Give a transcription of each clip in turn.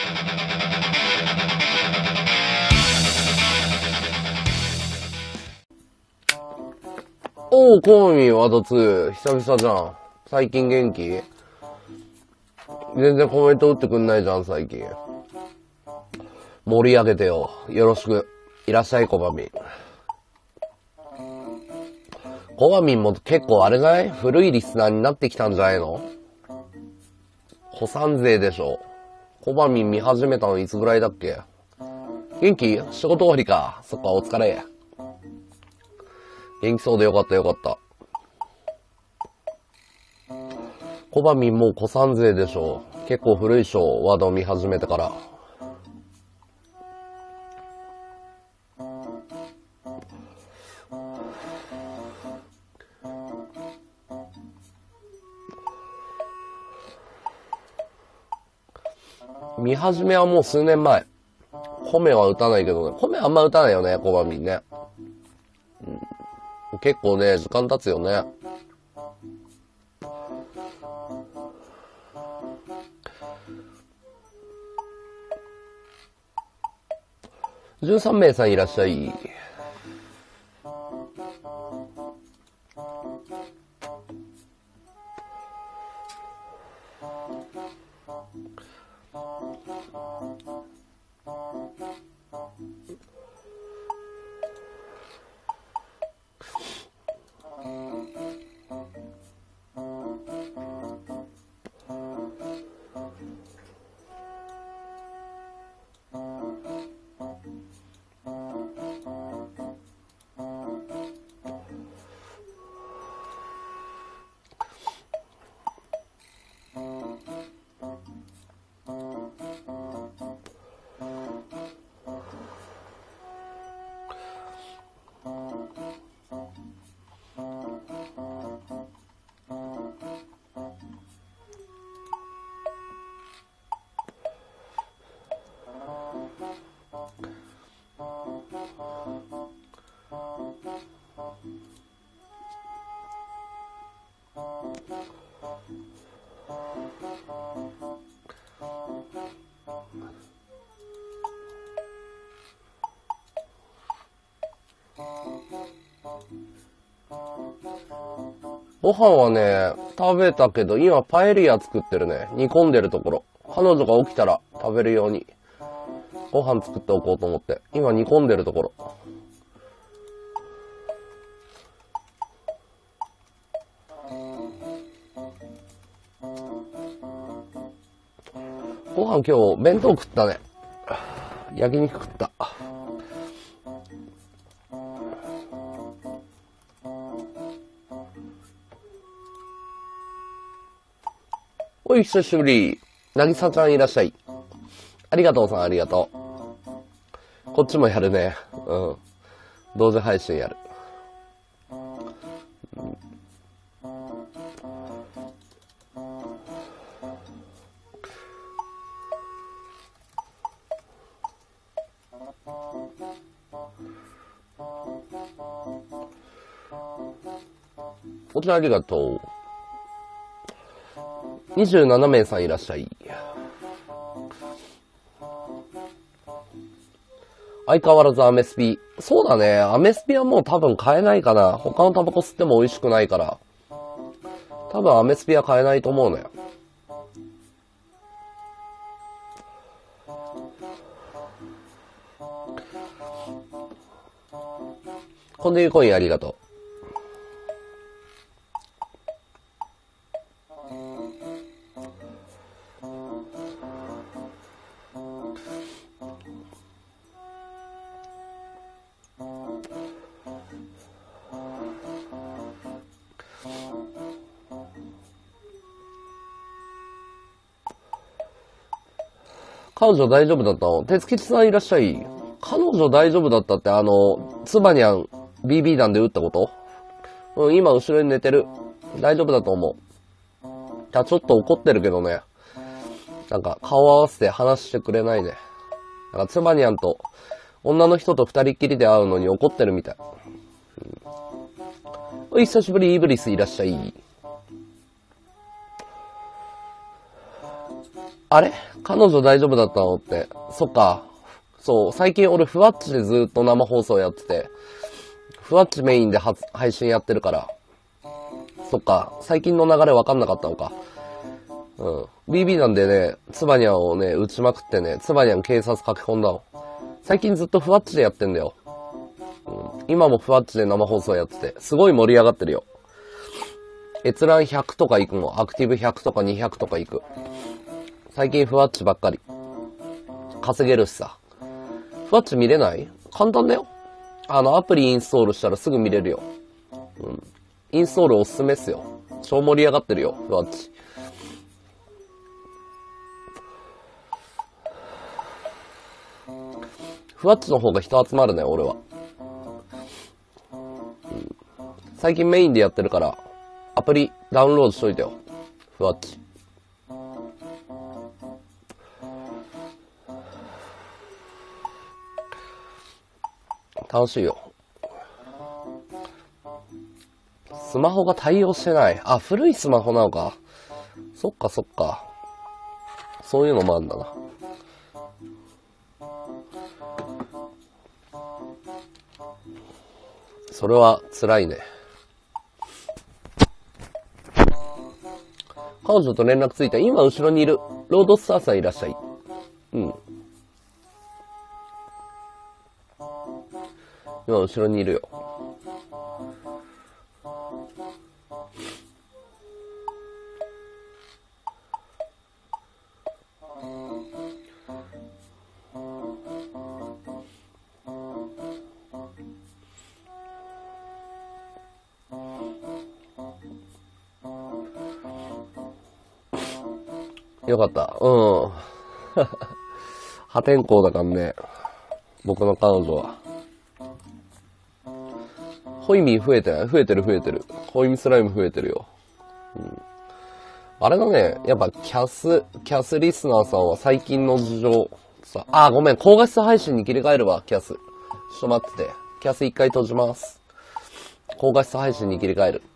おう、コウミワド2、久々じゃん。最近元気？全然コメント打ってくんないじゃん、最近。盛り上げてよ。よろしく。いらっしゃい、コバミン。コバミンも結構あれじゃない？古いリスナーになってきたんじゃないの？子さん勢でしょ。コバミン見始めたのいつぐらいだっけ？元気？仕事終わりか。そっか、お疲れ。元気そうでよかったよかった。コバミンもう子さん勢でしょ。結構古いしょ、ワード見始めてから。見始めはもう数年前。コメは打たないけどね。コメあんま打たないよね、コバミンね。結構ね、時間経つよね。13名さんいらっしゃい。ご飯はね、食べたけど、今パエリア作ってるね。煮込んでるところ。彼女が起きたら食べるように、ご飯作っておこうと思って。今煮込んでるところ。ご飯今日、弁当食ったね。焼肉食った。おい、久しぶり。なぎさちゃんいらっしゃい。ありがとうさん、ありがとう。こっちもやるね。うん。同時配信やる。こちらありがとう。27名さんいらっしゃい。相変わらずアメスピ。そうだね。アメスピはもう多分買えないかな。他のタバコ吸っても美味しくないから。多分アメスピは買えないと思うのよ。コンディコインありがとう。彼女大丈夫だったの？鉄吉さんいらっしゃい。彼女大丈夫だったってツバニャン BB 弾で撃ったこと？うん、今後ろに寝てる。大丈夫だと思う。ちょっと怒ってるけどね。なんか顔合わせて話してくれないね。なんかツバニャンと女の人と二人っきりで会うのに怒ってるみたい。お久しぶり、イブリスいらっしゃい。 あれ彼女大丈夫だったのって。そっか。そう、最近俺ふわっちでずっと生放送やってて、ふわっちメインで配信やってるから。そっか、最近の流れわかんなかったのか。うん。BB なんでね、ツバニャンをね、撃ちまくってね、ツバニャン警察書き込んだの。最近ずっとふわっちでやってんだよ。うん。今もふわっちで生放送やってて、すごい盛り上がってるよ。閲覧100とか行くの。アクティブ100とか200とか行く。最近ふわっちばっかり。稼げるしさ。ふわっち見れない？簡単だよ。アプリインストールしたらすぐ見れるよ。うん。インストールおすすめっすよ。超盛り上がってるよ、ふわっち。ふわっちの方が人集まるね、俺は。うん、最近メインでやってるから、アプリダウンロードしといてよ。ふわっち。楽しいよ。スマホが対応してない。あ、古いスマホなのか。そっかそっか。そういうのもあるんだな。それは辛いね。彼女と連絡ついた。今後ろにいる。ロードスターさんいらっしゃい。うん。今後ろにいるよ。よかった。うん。破天荒だからね。僕の彼女は。ホイミ増えてない？増えてる。ホイミスライム増えてるよ。うん。あれだね。やっぱキャスリスナーさんは最近の事情さ、ごめん。高画質配信に切り替えるわ、キャス。ちょっと待ってて。キャス一回閉じます。高画質配信に切り替える。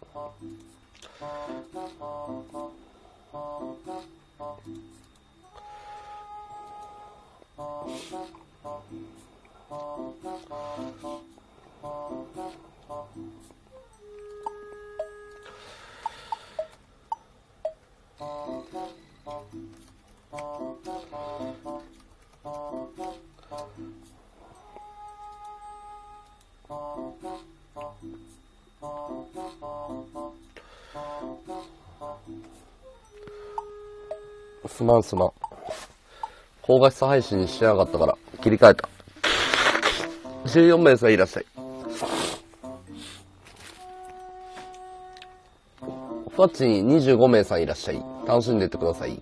すまん。高画質配信にしてなかったから、切り替えた。14名さんいらっしゃい。ふわっちに25名さんいらっしゃい。楽しんでいってください。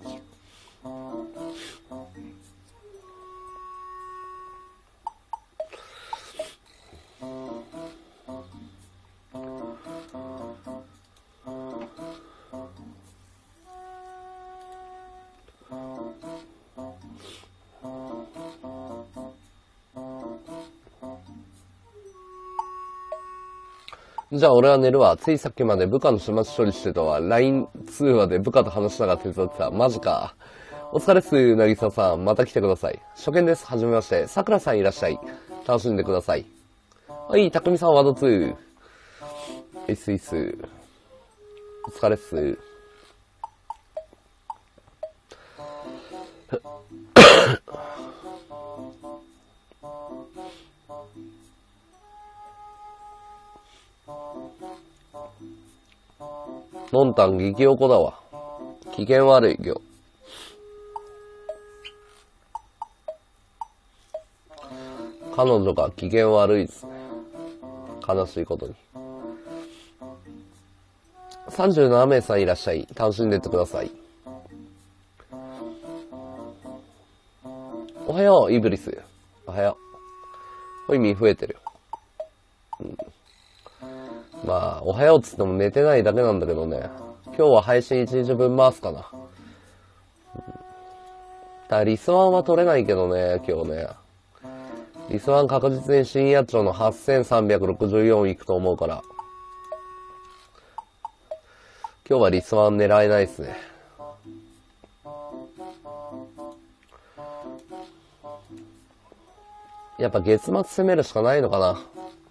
じゃあ俺は寝るわ。ついさっきまで部下の始末処理してたわ。LINE 通話で部下と話しながら手伝ってた。マジか。お疲れっす、なぎささん。また来てください。初見です。はじめまして。さくらさんいらっしゃい。楽しんでください。はい、たくみさんワード2。いっす。お疲れっす。のんたん激おこだわ。機嫌悪い今日。彼女が機嫌悪いですね。悲しいことに。37名さんいらっしゃい。楽しんでってください。おはよう、イブリス。おはよう。ホイミン増えてるよ。うん、まあ、おはようっつっても寝てないだけなんだけどね。今日は配信1日分回すかな。リスワンは取れないけどね、今日ね。リスワン確実に深夜町の8364いくと思うから。今日はリスワン狙えないっすね。 やっぱ月末攻めるしかないのかな。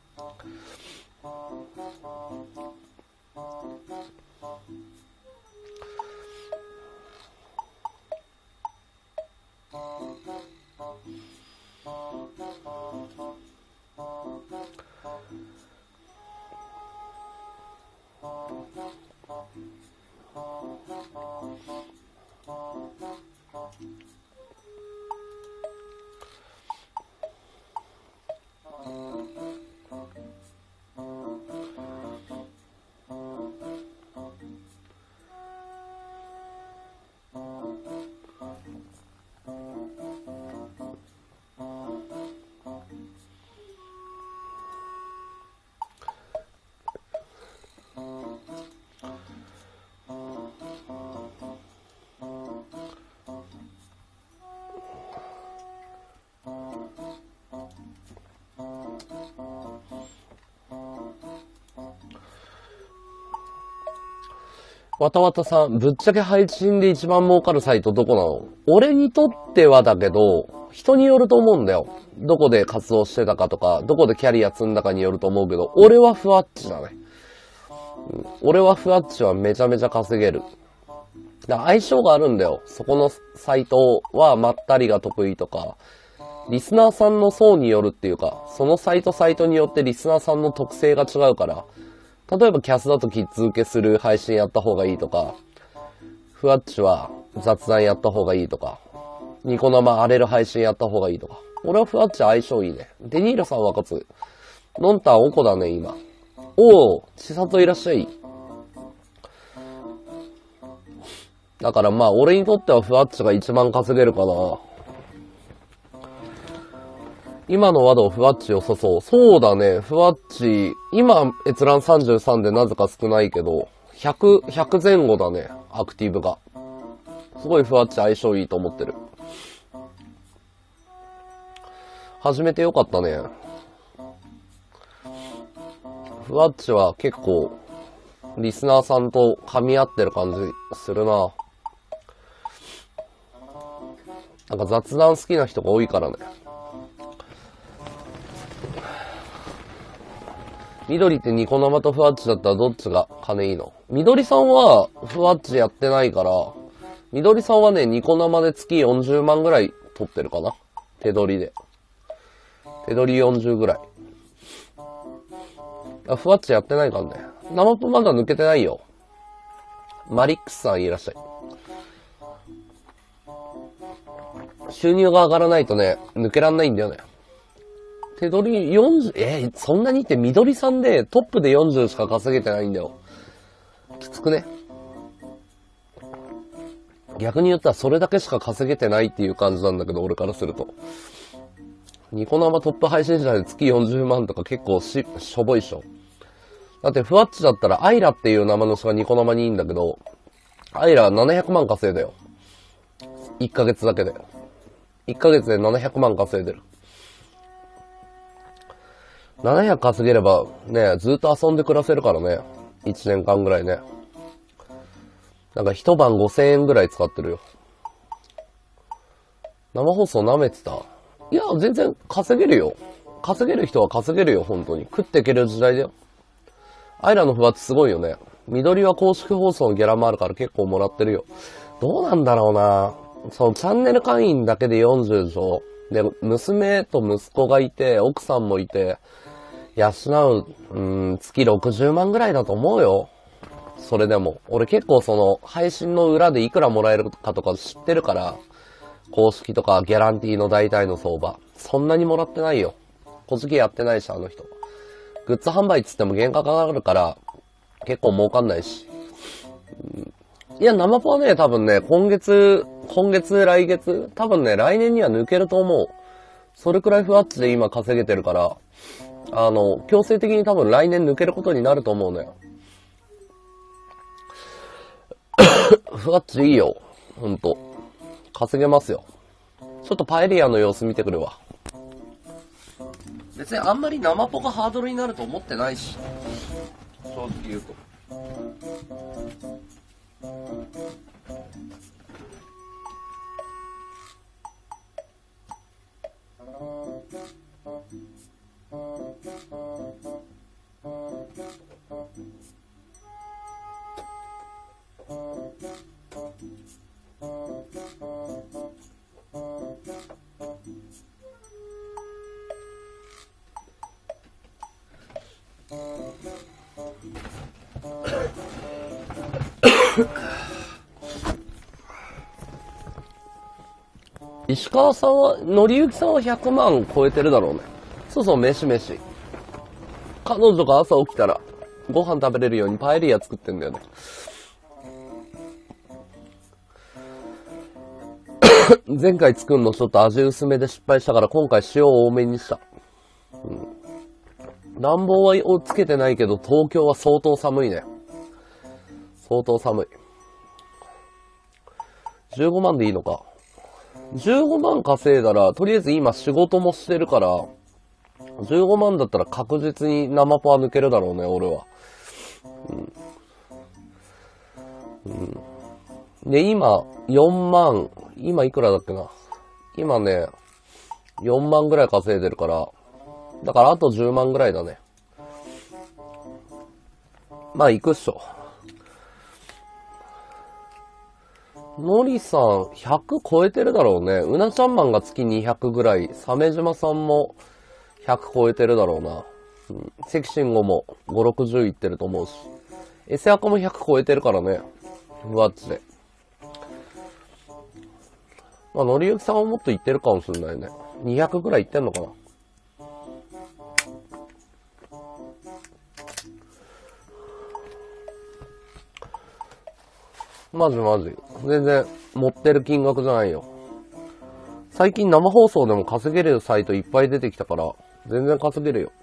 わたわたさん、ぶっちゃけ配信で一番儲かるサイトどこなの？俺にとってはだけど、人によると思うんだよ。どこで活動してたかとか、どこでキャリア積んだかによると思うけど、俺はふわっちだね。俺はふわっちはめちゃめちゃ稼げる。だから相性があるんだよ。そこのサイトはまったりが得意とか、リスナーさんの層によるっていうか、そのサイトによってリスナーさんの特性が違うから、例えばキャスだとキッズ受けする配信やった方がいいとか、ふわっちは雑談やった方がいいとか、ニコ生荒れる配信やった方がいいとか。俺はふわっち相性いいね。デニーロさんは勝つ。のんたんおこだね、今。おー、千里いらっしゃい。だからまあ、俺にとってはふわっちが一番稼げるかな。今のワドふわっち良さそう。そうだね、ふわっち、今閲覧33でなぜか少ないけど、100前後だね、アクティブが。すごいふわっち相性いいと思ってる。始めてよかったね。ふわっちは結構、リスナーさんと噛み合ってる感じするな。なんか雑談好きな人が多いからね。緑ってニコ生とふわっちだったらどっちが金いいの？緑さんはふわっちやってないから、緑さんはね、ニコ生で月40万ぐらい取ってるかな。手取りで。手取り40ぐらい。ふわっちやってないからね。生プまだ抜けてないよ。マリックスさんいらっしゃい。収入が上がらないとね、抜けらんないんだよね。手取り40、そんなにって緑さんでトップで40しか稼げてないんだよ。きつくね。逆に言ったらそれだけしか稼げてないっていう感じなんだけど、俺からすると。ニコ生トップ配信者で月40万とか結構しょぼいっしょ。だってふわっちだったらアイラっていう名前の人がニコ生にいいんだけど、アイラ700万稼いだよ。1ヶ月だけで。1ヶ月で700万稼いでる。700稼げればね、ずっと遊んで暮らせるからね。1年間ぐらいね。なんか一晩5000円ぐらい使ってるよ。生放送舐めてた？いや、全然稼げるよ。稼げる人は稼げるよ、本当に。食っていける時代だよ。アイラのふわってすごいよね。緑は公式放送のギャラもあるから結構もらってるよ。どうなんだろうな。そのチャンネル会員だけで40でしょ。で、娘と息子がいて、奥さんもいて、養う、月60万ぐらいだと思うよ。それでも。俺結構その、配信の裏でいくらもらえるかとか知ってるから、公式とかギャランティーの大体の相場。そんなにもらってないよ。小じきやってないし、あの人。グッズ販売っつっても原価かかるから、結構儲かんないし。いや、生パはね、多分ね、今月、来月、多分ね、来年には抜けると思う。それくらいふわっちで今稼げてるから、強制的に多分来年抜けることになると思うのよ。ふわっちいいよ。ほんと。稼げますよ。ちょっとパエリアの様子見てくるわ。別にあんまり生ポがハードルになると思ってないし。正直言うと。 石川さんは、のりゆきさんは100万超えてるだろうね。そうそう、飯。彼女が朝起きたら、ご飯食べれるようにパエリア作ってんだよね。前回作るのちょっと味薄めで失敗したから今回塩多めにした。暖房はつけてないけど東京は相当寒いね。相当寒い。15万でいいのか。15万稼いだら、とりあえず今仕事もしてるから、15万だったら確実に生パー抜けるだろうね、俺は。で、今、4万、今いくらだっけな。今ね、4万ぐらい稼いでるから、だからあと10万ぐらいだね。まあ行くっしょ。のりさん、100超えてるだろうね。うなちゃんマンが月200ぐらい。鮫島さんも100超えてるだろうな。関慎吾も5、60いってると思うし。エセアコも100超えてるからね。ふわっちで。まあ、のりゆきさんはもっといってるかもしれないね。200ぐらいいってんのかな。マジ。全然持ってる金額じゃないよ。最近生放送でも稼げるサイトいっぱい出てきたから、全然稼げるよ。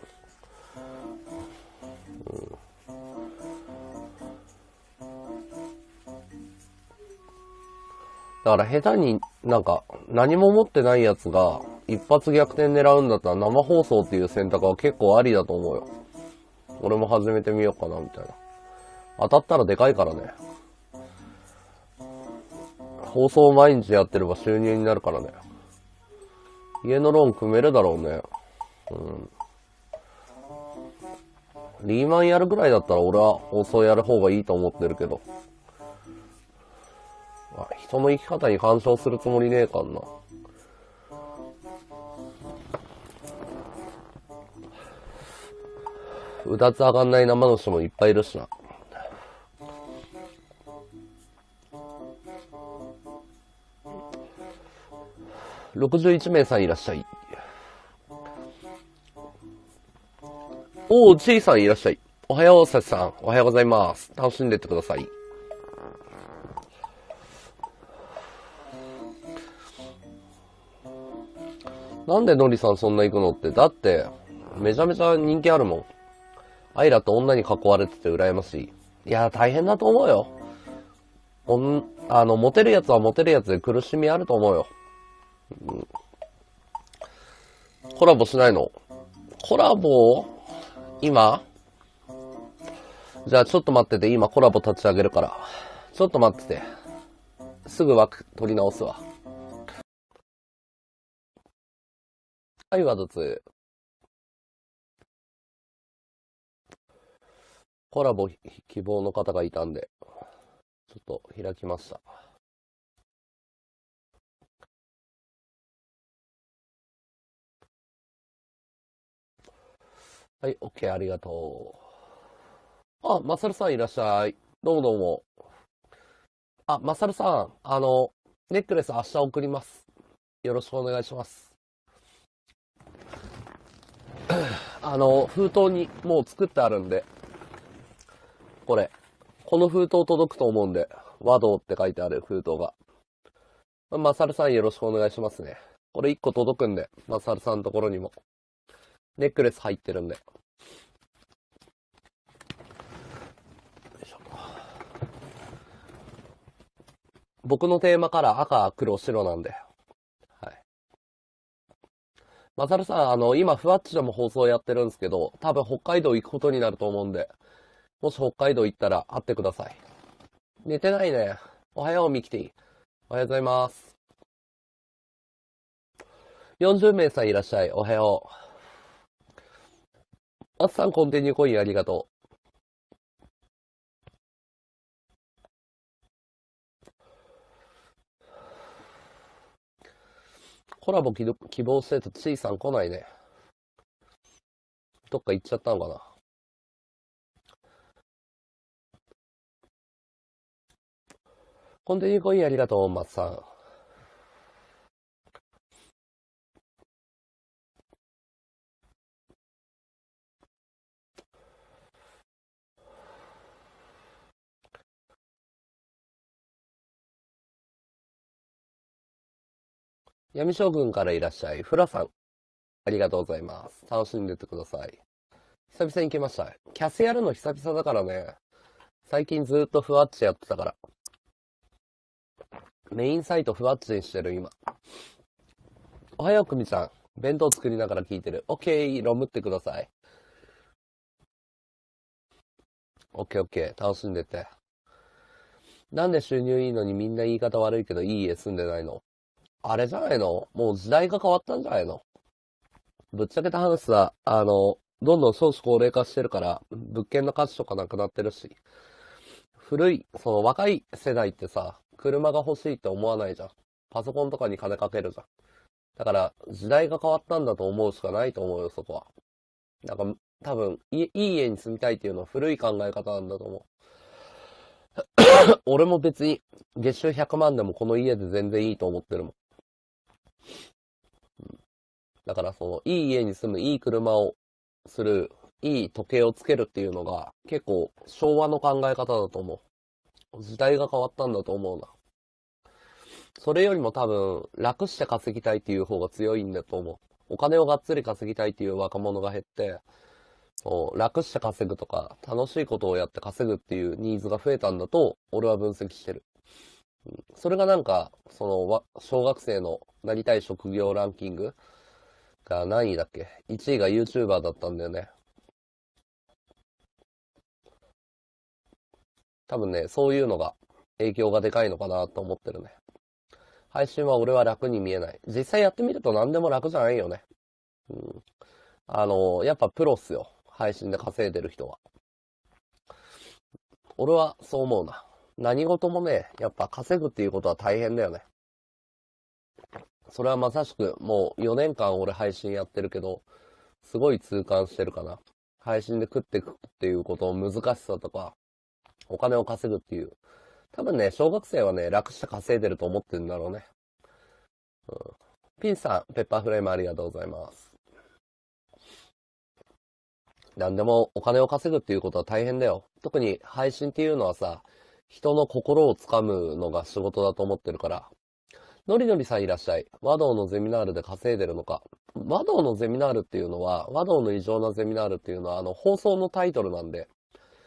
だから下手になんか何も持ってないやつが一発逆転狙うんだったら生放送っていう選択は結構ありだと思うよ。俺も始めてみようかなみたいな。当たったらでかいからね。放送毎日やってれば収入になるからね。家のローン組めるだろうね。リーマンやるぐらいだったら俺は放送やる方がいいと思ってるけど。人の生き方に干渉するつもりねえかんな。うだつ上がんない生の人もいっぱいいるしな。61名さんいらっしゃい。ちいさんいらっしゃい。おはよう、さちさん。おはようございます。楽しんでってください。なんでのりさんそんな行くのって、だって、めちゃめちゃ人気あるもん。アイラと女に囲われてて羨ましい。いや、大変だと思うよ。モテるやつはモテるやつで苦しみあると思うよ。コラボしないの？コラボ今？じゃあちょっと待ってて、今コラボ立ち上げるから。ちょっと待ってて。すぐ枠取り直すわ。はい、ワドツ。コラボ希望の方がいたんで、ちょっと開きました。はい、OK、ありがとう。あ、マサルさんいらっしゃい。どうも。あ、マサルさん、ネックレス明日送ります。よろしくお願いします。封筒にもう作ってあるんで、この封筒届くと思うんで、和道って書いてある封筒が。マサルさんよろしくお願いしますね。これ1個届くんで、マサルさんのところにも。ネックレス入ってるんで。僕のテーマカラー赤、黒、白なんで。はい。マサルさん、今、ふわっちでも放送やってるんですけど、多分北海道行くことになると思うんで、もし北海道行ったら会ってください。寝てないね。おはよう、ミキティ。おはようございます。40名さんいらっしゃい。おはよう。あつさん、コンティニューコインありがとう。コラボ希望してたちいさん来ないね。どっか行っちゃったのかな。コンティニューコインありがとう、松さん。 闇将軍からいらっしゃい。フラさん。ありがとうございます。楽しんでってください。久々に来ました。キャスやるの久々だからね。最近ずっとふわっちやってたから。メインサイトふわっちにしてる今。おはようくみちゃん。弁当作りながら聞いてる。オッケー、ロムってください。オッケーオッケー、楽しんでって。なんで収入いいのにみんな言い方悪いけどいい家住んでないの？あれじゃないの？もう時代が変わったんじゃないの？ぶっちゃけた話さ、どんどん少子高齢化してるから、物件の価値とかなくなってるし、その若い世代ってさ、車が欲しいって思わないじゃん。パソコンとかに金かけるじゃん。だから、時代が変わったんだと思うしかないと思うよ、そこは。なんか、多分、いい家に住みたいっていうのは古い考え方なんだと思う。俺も別に、月収100万でもこの家で全然いいと思ってるもん。だからいい家に住む、いい車をする、いい時計をつけるっていうのが、結構昭和の考え方だと思う。時代が変わったんだと思うな。それよりも多分、楽して稼ぎたいっていう方が強いんだと思う。お金をがっつり稼ぎたいっていう若者が減って、楽して稼ぐとか、楽しいことをやって稼ぐっていうニーズが増えたんだと、俺は分析してる。それがなんか、小学生のなりたい職業ランキングが何位だっけ？ 1 位が YouTuber だったんだよね。多分ね、そういうのが影響がでかいのかなと思ってるね。配信は俺は楽に見えない。実際やってみると何でも楽じゃないよね。うん。やっぱプロっすよ。配信で稼いでる人は。俺はそう思うな。何事もね、やっぱ稼ぐっていうことは大変だよね。それはまさしくもう4年間俺配信やってるけど、すごい痛感してるかな。配信で食っていくっていうことの難しさとか、お金を稼ぐっていう。多分ね、小学生はね、楽して稼いでると思ってるんだろうね。うん、ピンさん、ペッパーフレームありがとうございます。なんでもお金を稼ぐっていうことは大変だよ。特に配信っていうのはさ、人の心をつかむのが仕事だと思ってるから。のりのりさんいらっしゃい。和道のゼミナールで稼いでるのか。和道のゼミナールっていうのは、和道の異常なゼミナールっていうのは、放送のタイトルなんで、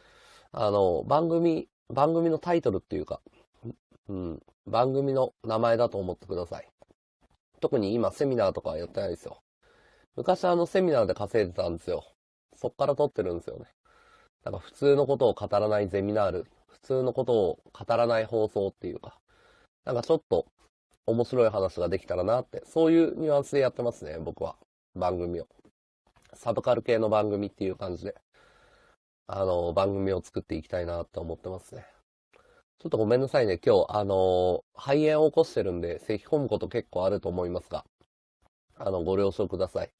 番組のタイトルっていうか、うん、番組の名前だと思ってください。特に今セミナーとかはやってないですよ。昔セミナーで稼いでたんですよ。そっから撮ってるんですよね。なんか普通のことを語らないゼミナール、普通のことを語らない放送っていうか、なんかちょっと面白い話ができたらなって、そういうニュアンスでやってますね、僕は。番組を。サブカル系の番組っていう感じで、番組を作っていきたいなって思ってますね。ちょっとごめんなさいね、今日、肺炎を起こしてるんで、咳込むこと結構あると思いますが、ご了承ください。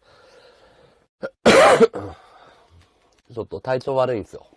ちょっと体調悪いんですよ。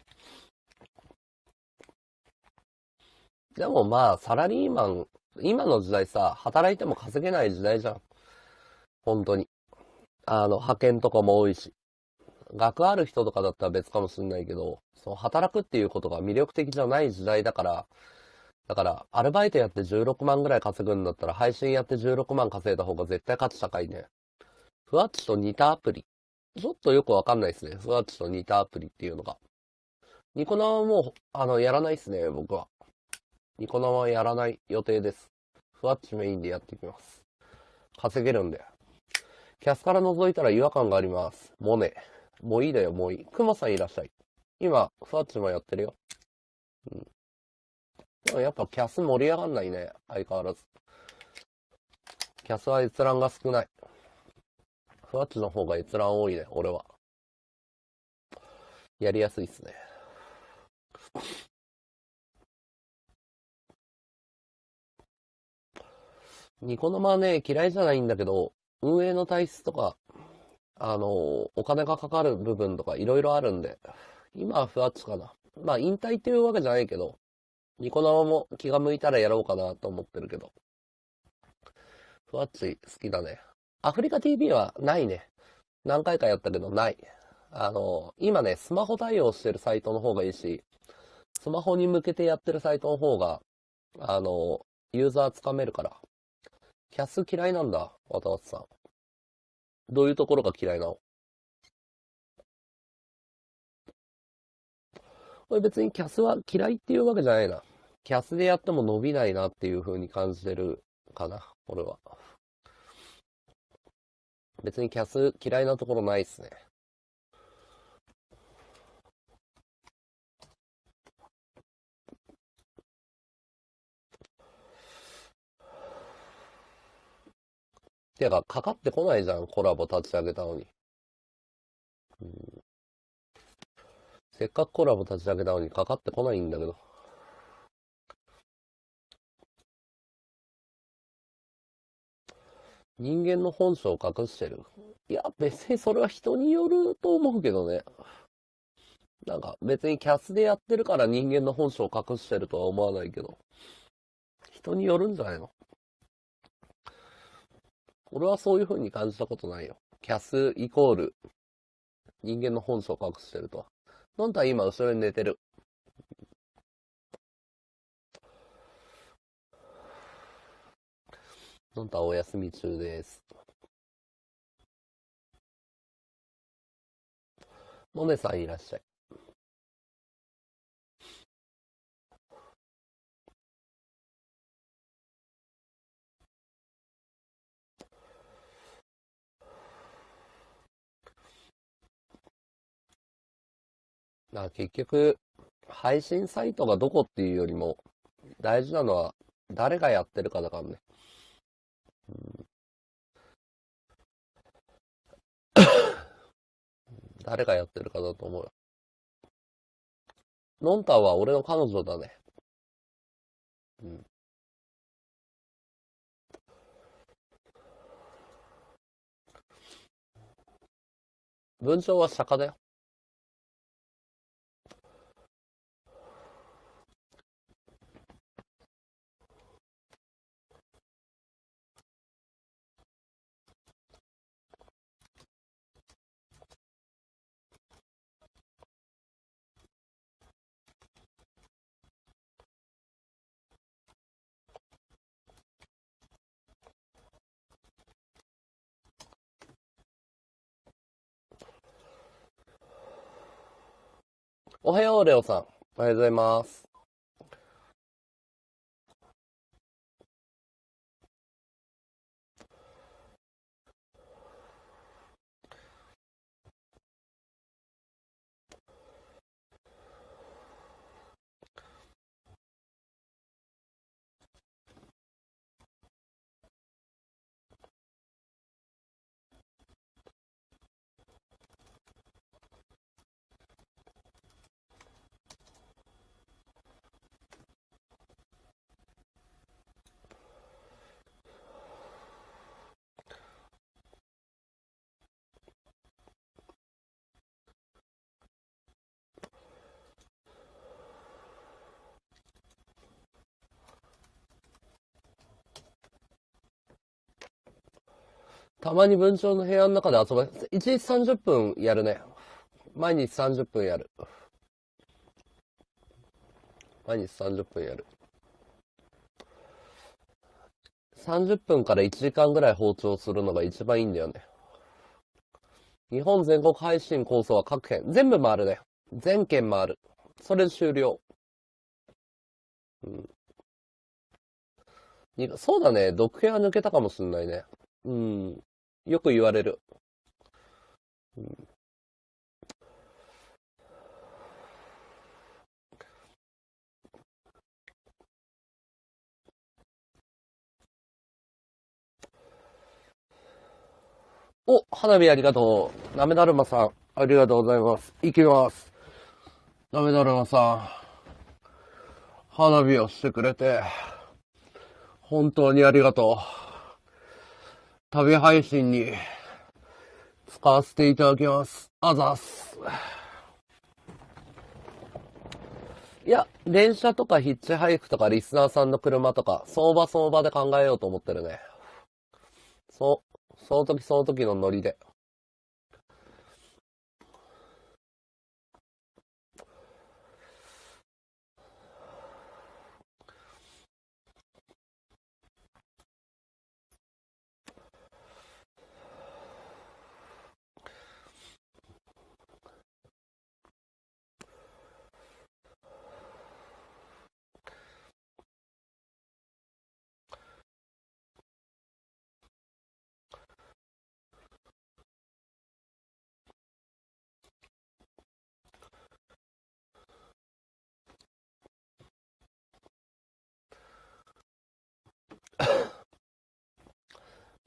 でもまあ、サラリーマン、今の時代さ、働いても稼げない時代じゃん。本当に。派遣とかも多いし。学ある人とかだったら別かもしれないけど、働くっていうことが魅力的じゃない時代だから、アルバイトやって16万ぐらい稼ぐんだったら、配信やって16万稼いだ方が絶対価値高いね。ふわっちと似たアプリ。ちょっとよくわかんないですね。ふわっちと似たアプリっていうのが。ニコ生はもう、やらないっすね、僕は。ニコ生はやらない予定です。ふわっちメインでやっていきます。稼げるんで。キャスから覗いたら違和感があります。もうね。もういいだよ、もういい。クマさんいらっしゃい。今、ふわっちもやってるよ。うん。でもやっぱキャス盛り上がんないね。相変わらず。キャスは閲覧が少ない。ふわっちの方が閲覧多いね、俺は。やりやすいっすね。ニコ生はね、嫌いじゃないんだけど、運営の体質とか、お金がかかる部分とかいろいろあるんで、今はふわっちかな。まあ、引退っていうわけじゃないけど、ニコ生も気が向いたらやろうかなと思ってるけど、ふわっち好きだね。アフリカ TV はないね。何回かやったけどない。今ね、スマホ対応してるサイトの方がいいし、スマホに向けてやってるサイトの方が、ユーザーつかめるから、 キャス嫌いなんだ、渡松さん。どういうところが嫌いなの？これ別にキャスは嫌いっていうわけじゃないな。キャスでやっても伸びないなっていう風に感じてるかな、俺は。別にキャス嫌いなところないっすね。てか、かかってこないじゃん、コラボ立ち上げたのに。うん、せっかくコラボ立ち上げたのにかかってこないんだけど。人間の本性を隠してる。いや、別にそれは人によると思うけどね。なんか別にキャスでやってるから人間の本性を隠してるとは思わないけど。人によるんじゃないの？俺はそういう風に感じたことないよ。キャスイコール人間の本性を隠してるとは。のんた今後ろに寝てる。のんたお休み中です。のねさんいらっしゃい。結局、配信サイトがどこっていうよりも、大事なのは誰がやってるかだからね。誰がやってるかだと思うよ。のんたは俺の彼女だね。うん。文章は釈迦だよ。おはよう、レオさん。おはようございます。たまに文鳥の部屋の中で遊ば1日30分やるね。毎日30分やる。毎日30分やる。30分から1時間ぐらい放置するのが一番いいんだよね。日本全国配信構想は各県。全部回るね。全県回る。それで終了。うん。そうだね。毒部屋抜けたかもしんないね。うん。よく言われる。うん、お、花火ありがとう。なめだるまさん、ありがとうございます。行きます。なめだるまさん、花火をしてくれて、本当にありがとう。旅配信に使わせていただきます。あざっす。いや、電車とかヒッチハイクとかリスナーさんの車とか、相場相場で考えようと思ってるね。その時その時のノリで。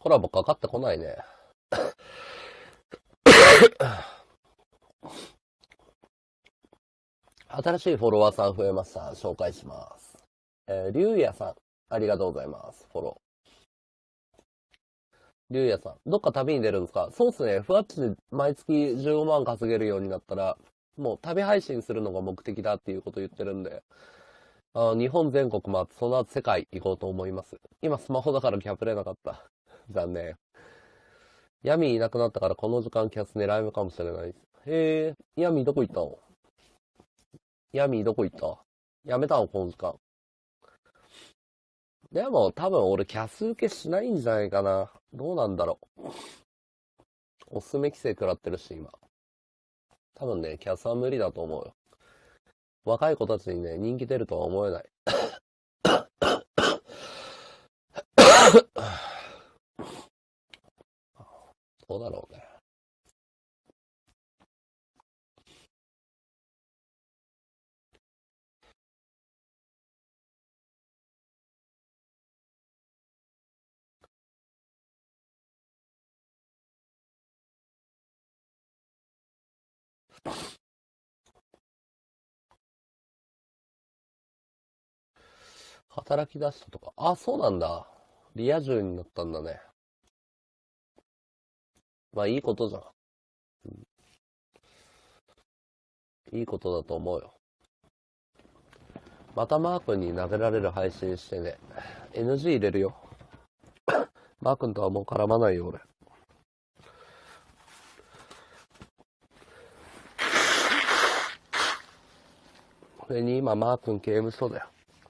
コラボかかってこないね。新しいフォロワーさん増えました。紹介します。りゅうやさん、ありがとうございます。フォロー。りゅうやさん、どっか旅に出るんですか？そうっすね。ふわっちで毎月15万稼げるようになったら、もう旅配信するのが目的だっていうこと言ってるんで、日本全国回って、その後世界行こうと思います。今スマホだからキャプれなかった。残念。ヤミーいなくなったからこの時間キャス狙い目かもしれないです。へえ、ヤミーどこ行ったの？ヤミーどこ行った？やめたのこの時間。でも多分俺キャス受けしないんじゃないかな。どうなんだろう。おすすめ規制食らってるし今。多分ね、キャスは無理だと思うよ。若い子たちにね、人気出るとは思えない。どうだろうね。働き出したとか。あ、そうなんだ。リア充になったんだね。まあいいことじゃん。いいことだと思うよ。またマー君に投げられる配信してね。NG 入れるよ。マー君とはもう絡まないよ、俺。それに今、マー君刑務所だよ。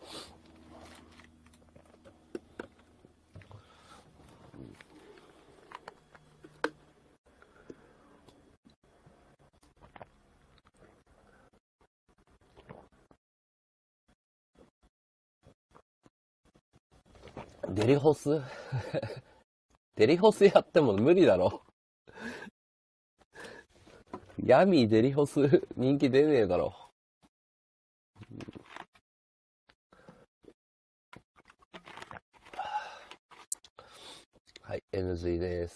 デリホスデリホスやっても無理だろ。ヤミーデリホス人気出ねえだろ。はい、NG です。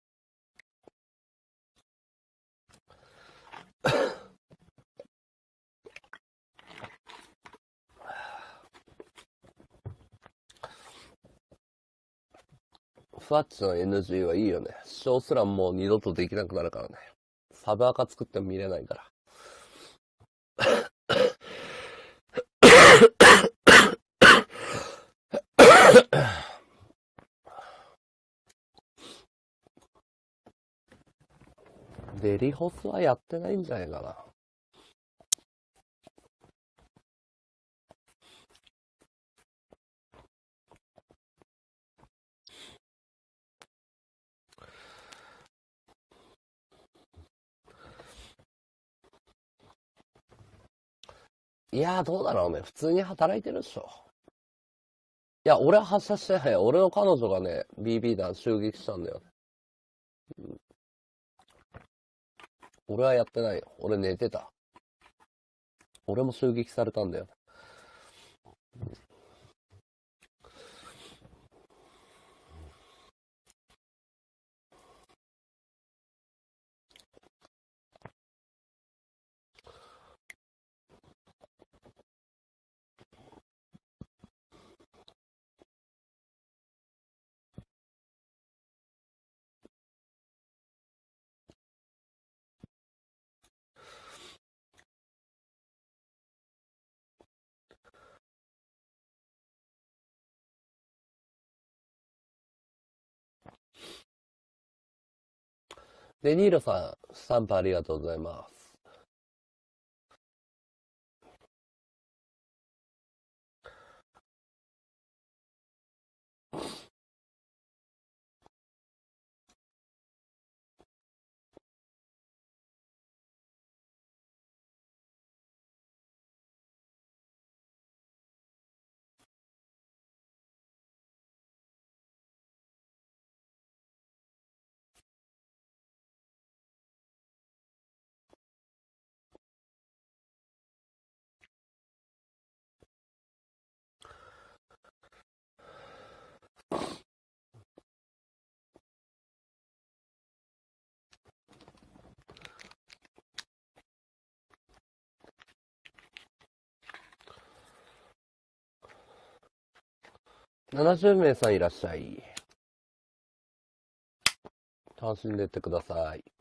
ふわっちの NG はいいよね。視聴すらもう二度とできなくなるからね。サブアカ作っても見れないから。デリホスはやってないんじゃないかな。いやー、どうだろうね。普通に働いてるっしょ。いや、俺は発射してない。俺の彼女がね、BB 弾襲撃したんだよね。俺はやってないよ。俺寝てた。俺も襲撃されたんだよ。デニーロさん、スタンプありがとうございます。 70名さんいらっしゃい。楽しんでってください。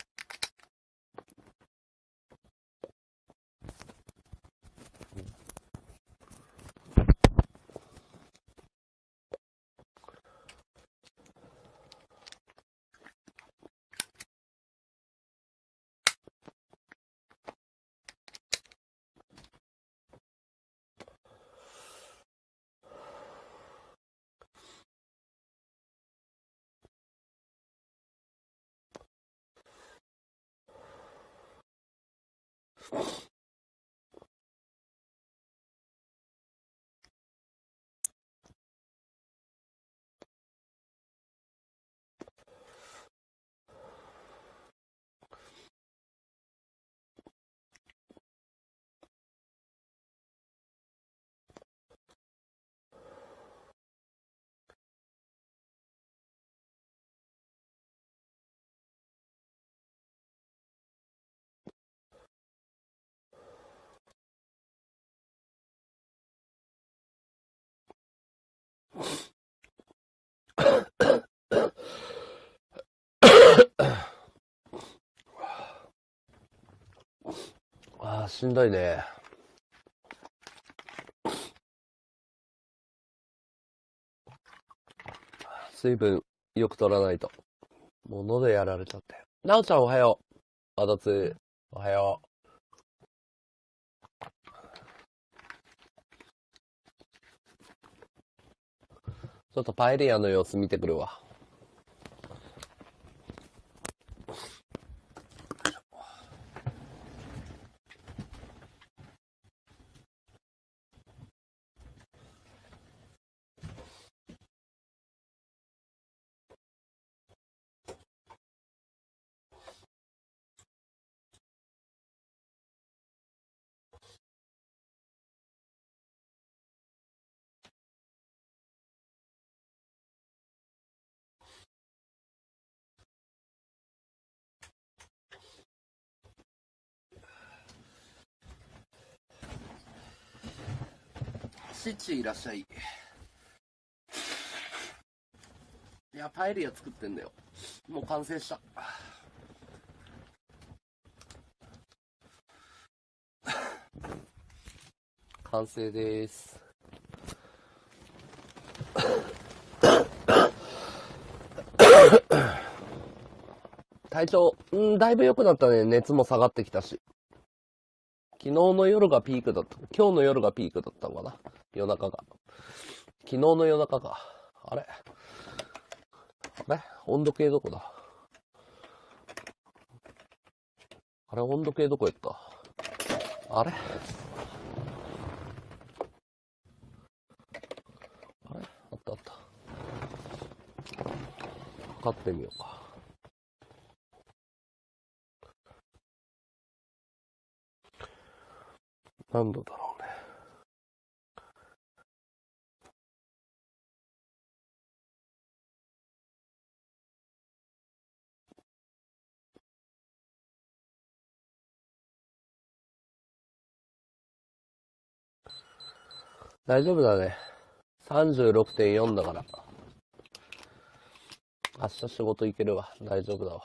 ああ、しんどいね。水分よく取らないと。もう喉やられちゃって。なおちゃんおはよう。あだつ、おはよう。ちょっとパエリアの様子見てくるわ。シチいらっしゃい。いや、パエリア作ってんだよ。もう完成した。完成です。体調、だいぶ良くなったね。熱も下がってきたし。昨日の夜がピークだった。今日の夜がピークだったのかな。夜中が。昨日の夜中か。あれ温度計どこだ。あれ温度計どこやった。あれあったあった。測ってみようか。何度だろうね。大丈夫だね。36.4 だから。明日仕事行けるわ。大丈夫だわ。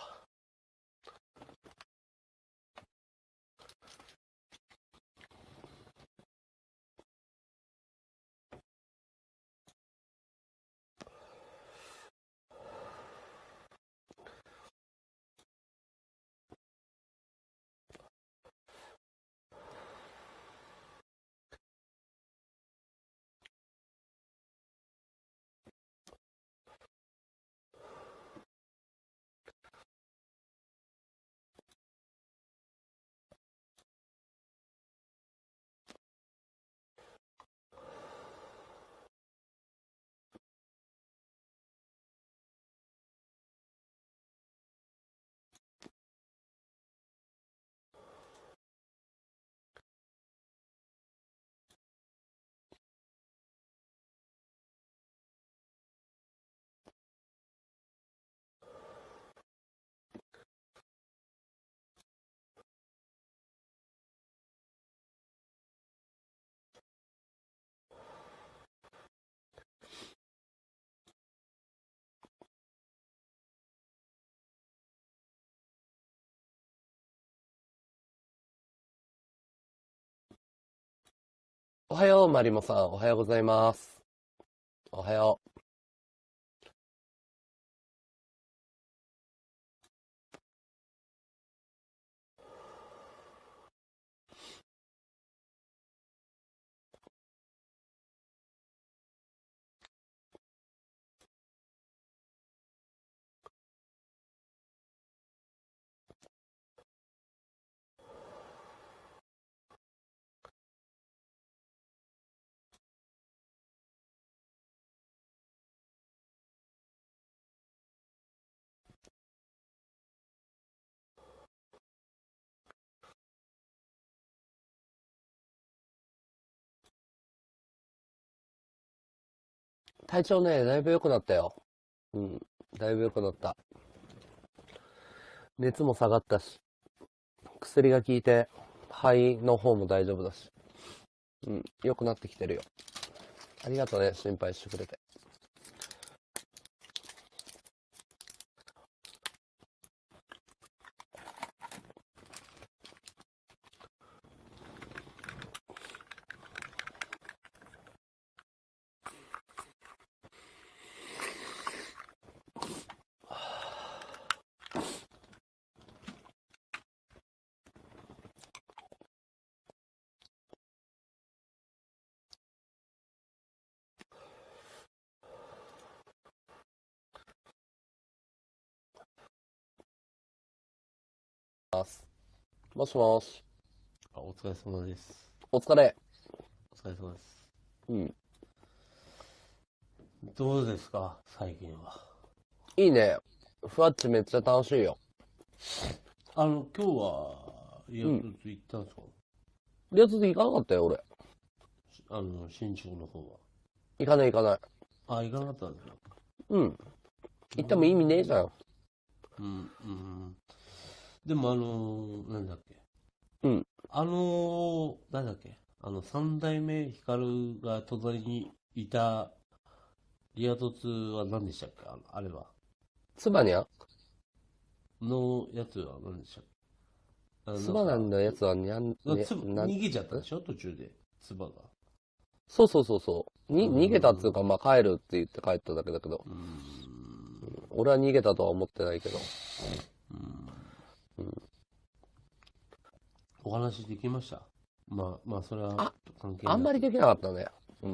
おはよう、マリモさん。おはようございます。おはよう。体調ね、だいぶ良くなったよ。うん。だいぶ良くなった。熱も下がったし、薬が効いて、肺の方も大丈夫だし。うん。良くなってきてるよ。ありがとうね、心配してくれて。もしもし。 お疲れ様です。 お疲れ。 お疲れ様です。 うん。 どうですか、最近は。 いいね。ふわっちめっちゃ楽しいよ。 今日は、リアトツ行ったんですか？ リアツ行かなかったよ、俺。 新宿の方は。 行かない行かない。 あ、行かなかったんですよ。 うん。行っても意味ねえじゃん。 うん。でもなんだっけ。 うん。 なんだっけ。三代目ヒカルが隣にいたリアトツは何でしたっけ？あれは。 ツバニャンのやつは何でしたっけ？ ツバニャンのやつはにゃん、ね、 逃げちゃったでしょ途中で、ツバが。 そう。逃げたっつうか、まあ帰るって言って帰っただけだけど。俺は逃げたとは思ってないけど。 お話できました？まあ、それは関係ない。 あんまりできなかったね。うん。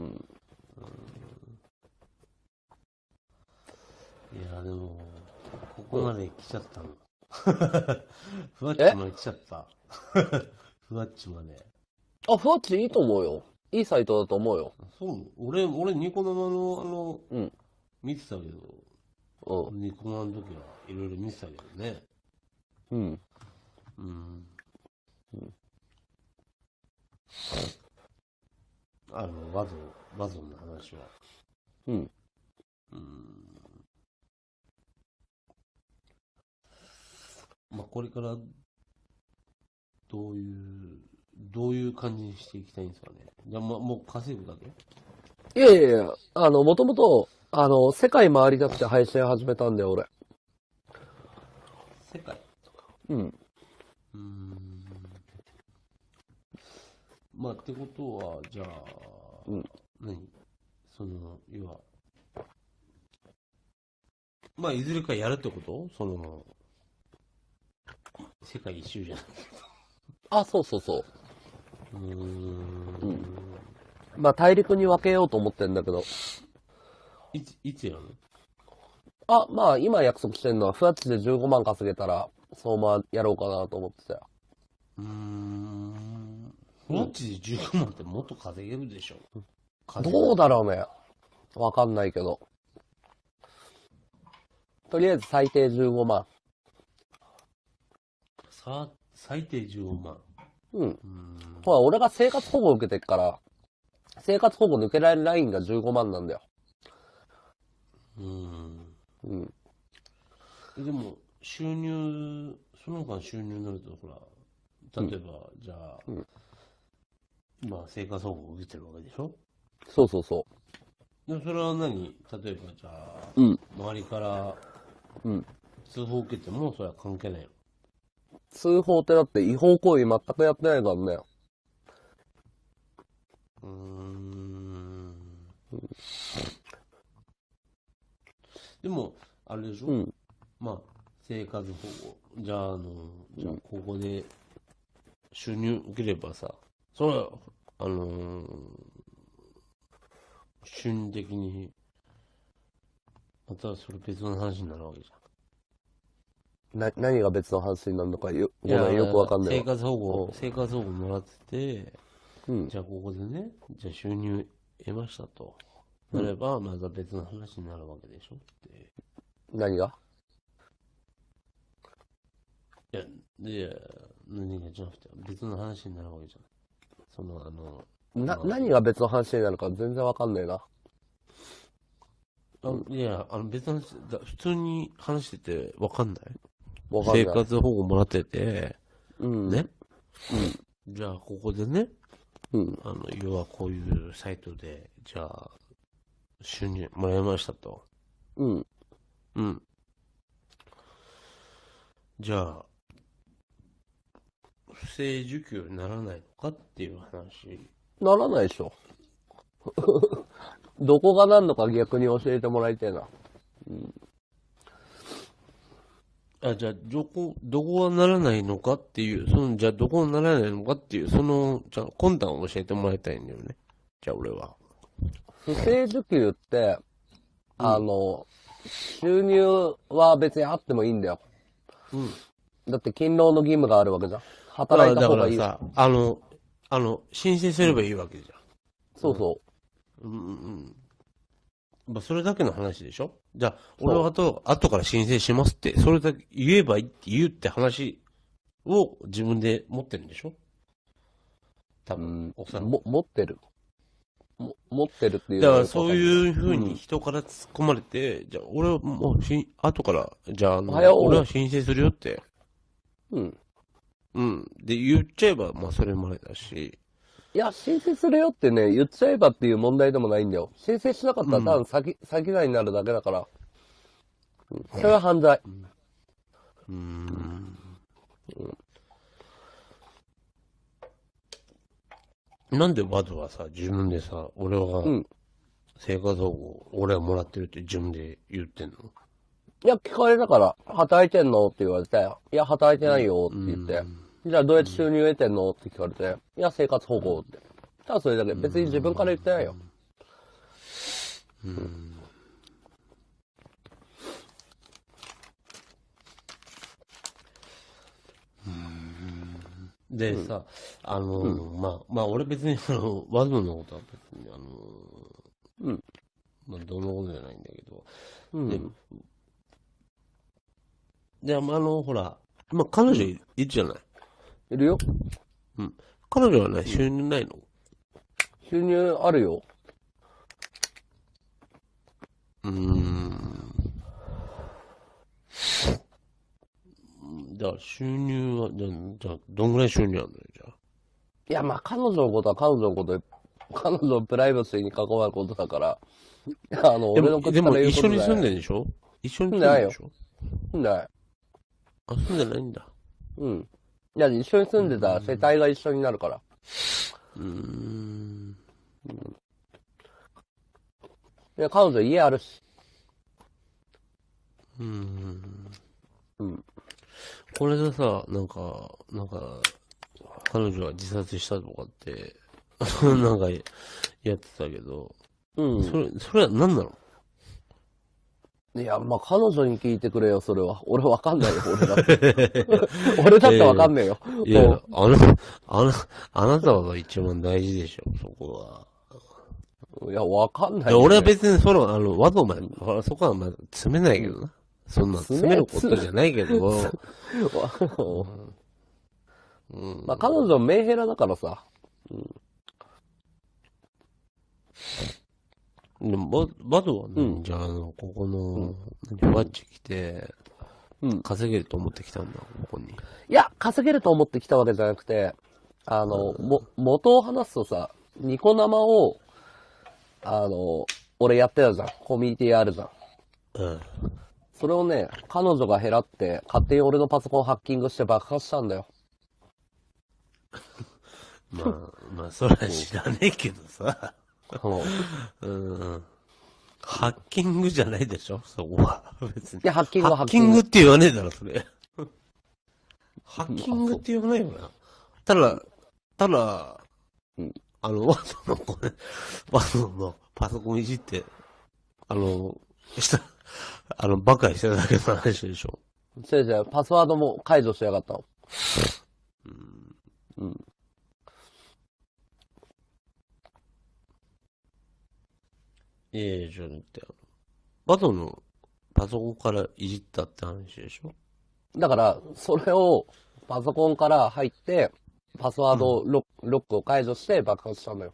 いや、でも、ここまで来ちゃったの。ふわっちまで来ちゃった。ふわっちまで。 あ、ふわっちいいと思うよ。いいサイトだと思うよ。 そう、俺、ニコ生の、 うん。 見てたけど、ニコ生の時はいろいろ見てたけどね。 うん。 ワゾンの話は。 うん。 まあ、これからどういう感じにしていきたいんですかね。じゃあ、もう稼ぐだけ？ いやいやいや、もともと、世界回りたくて配信始めたんだよ、俺。 世界？ うん。 まあ、ってことは、じゃあ、要は、まあ、いずれかやるってこと？世界一周じゃない。 あ、そう。まあ、大陸に分けようと思ってんだけど。 いつやるあ、まあ、今約束してんのは、ふわっちで15万稼げたら、そうまあ、やろうかなと思ってたよ。 ふわっちで15万ってもっと稼げるでしょ。 どうだろうね。わかんないけど。とりあえず最低15万。 最低15万。 ほら、俺が生活保護受けてっから、生活保護抜けられるラインが15万なんだよ。 でも、その他収入になると、ほら、例えば、じゃあ、まあ、生活保護を受けてるわけでしょ？ そう。 で、それは例えば、じゃあ、周りから、通報を受けても、それは関係ないの？ 通報ってだって違法行為全くやってないからね。 でも、あれでしょ、 うん。 まあ、生活保護。じゃあ、じゃあ、ここで収入受ければさ、それは、収入的に、またそれ別の話になるわけじ何が別の話になるのかゃん。 ごめん、よくわかんないわ。 生活保護もらってて、 うん。 じゃあここでね、じゃあ収入得ましたと。なれば、また別の話になるわけでしょって。 何がいや、で、何がじゃなくて、別の話になるわけじゃん。その、まあ何が別の話になるか全然わかんないな。 いや、別の話、普通に話しててわかんない生わかんない。 活保護もらってて、 うん。 ね。じゃあ、ここでね、 うん。 要はこういうサイトで、じゃあ、収入もらいましたと。 うん。 うん。じゃあ、不正受給にならないのかっていう話。 ならないでしょ。どこがなんのか逆に教えてもらいたいな。 じゃあ、どこがならないのかっていう、じゃあ、どこがならないのかっていう、じゃあ、魂胆を教えてもらいたいんだよね。じゃあ、俺は。 不正受給って、収入は別にあってもいいんだよ。 うん。 だって勤労の義務があるわけじゃん。働いただ方がいい。 からさ、申請すればいいわけじゃん。 そうそうんうんうん。まあ、それだけの話でしょじゃあ、 そう俺は後から申請しますって、それだけ言えばいいって言うって話を自分で持ってるんでしょ多う。う分、 ん。 おそらく。 持ってる。持ってるっていうだからのはよくわかんない。 そういう風に人から突っ込まれて、じゃあ俺はもう後から、じゃあおはよう俺は申請するよって、 うん。 うん。で言っちゃえば、まあそれまでだし、 いや、申請するよってね、言っちゃえばっていう問題でもないんだよ。申請しなかったら多分先罪になるだけだから。それは犯罪。 なんでわざわざ自分でさ、俺はうん。 生活保護、俺はもらってるって自分で言ってんのいや、聞かれたから、働いてんのって言われて、いや、働いてないよって言って、じゃあどうやって収入得てんのって聞かれて、いや、生活保護って。ただそれだけ。別に自分から言ってないよ。 でさ、まあ俺別にワズのことは別にまあどうのことじゃないんだけど、で、ほら、まあ彼女いるじゃない。 いるよ。 彼女はね、収入ないの収入あるよ。 だから収入は、じゃあどんぐらい収入あるのよ、じゃあ。 いや、まあ、彼女のことは彼女のことで、彼女のプライバシーに関わることだから、俺の口でもから言うこと一緒に住んでる。 るでしょ一緒に住んでるでしょない。 あ、住んでないんだ。 うん。いや、一緒に住んでたら世帯が一緒になるから。いや、彼女家あるし。 これでさ、彼女は自殺したとかって、なんかやってたけど、それは何なのいや、まあ、彼女に聞いてくれよ、それは。俺わかんないよ、俺だって。俺だってわかんねえよ。 いや、あなたが一番大事でしょ、そこは。 いや、わかんないよ、ね。 俺は別にわざわざ、そこはまだ詰めないけどな。そんな詰めることじゃないけど。 まあ、彼女メンヘラだからさ。 でも、バドはね、じゃあ、ここの、バッチ来て、稼げると思ってきたんだ、ここに。 いや、稼げると思ってきたわけじゃなくて、元を話すとさ、ニコ生を、俺やってたじゃん。コミュニティあるじゃん。それをね、彼女が減らって、勝手に俺のパソコンハッキングして爆発したんだよ。 まあ、それは知らねえけどさ。 ハッキングじゃないでしょそこは。別に。 いや、ハッキングはハッキングって言わねえだろ、それ。ハッキングって言わないよな。ただ、 うん、 わざのこれ、わざのパソコンいじって、した、バカにしてるだけの話でしょ。 違う違う、パスワードも解除しやがったの。うん。 いやいや、ちょっと待って。わざのパソコンからいじったって話でしょ。 だから、それをパソコンから入って、パスワードロックを解除して爆発したんだよ。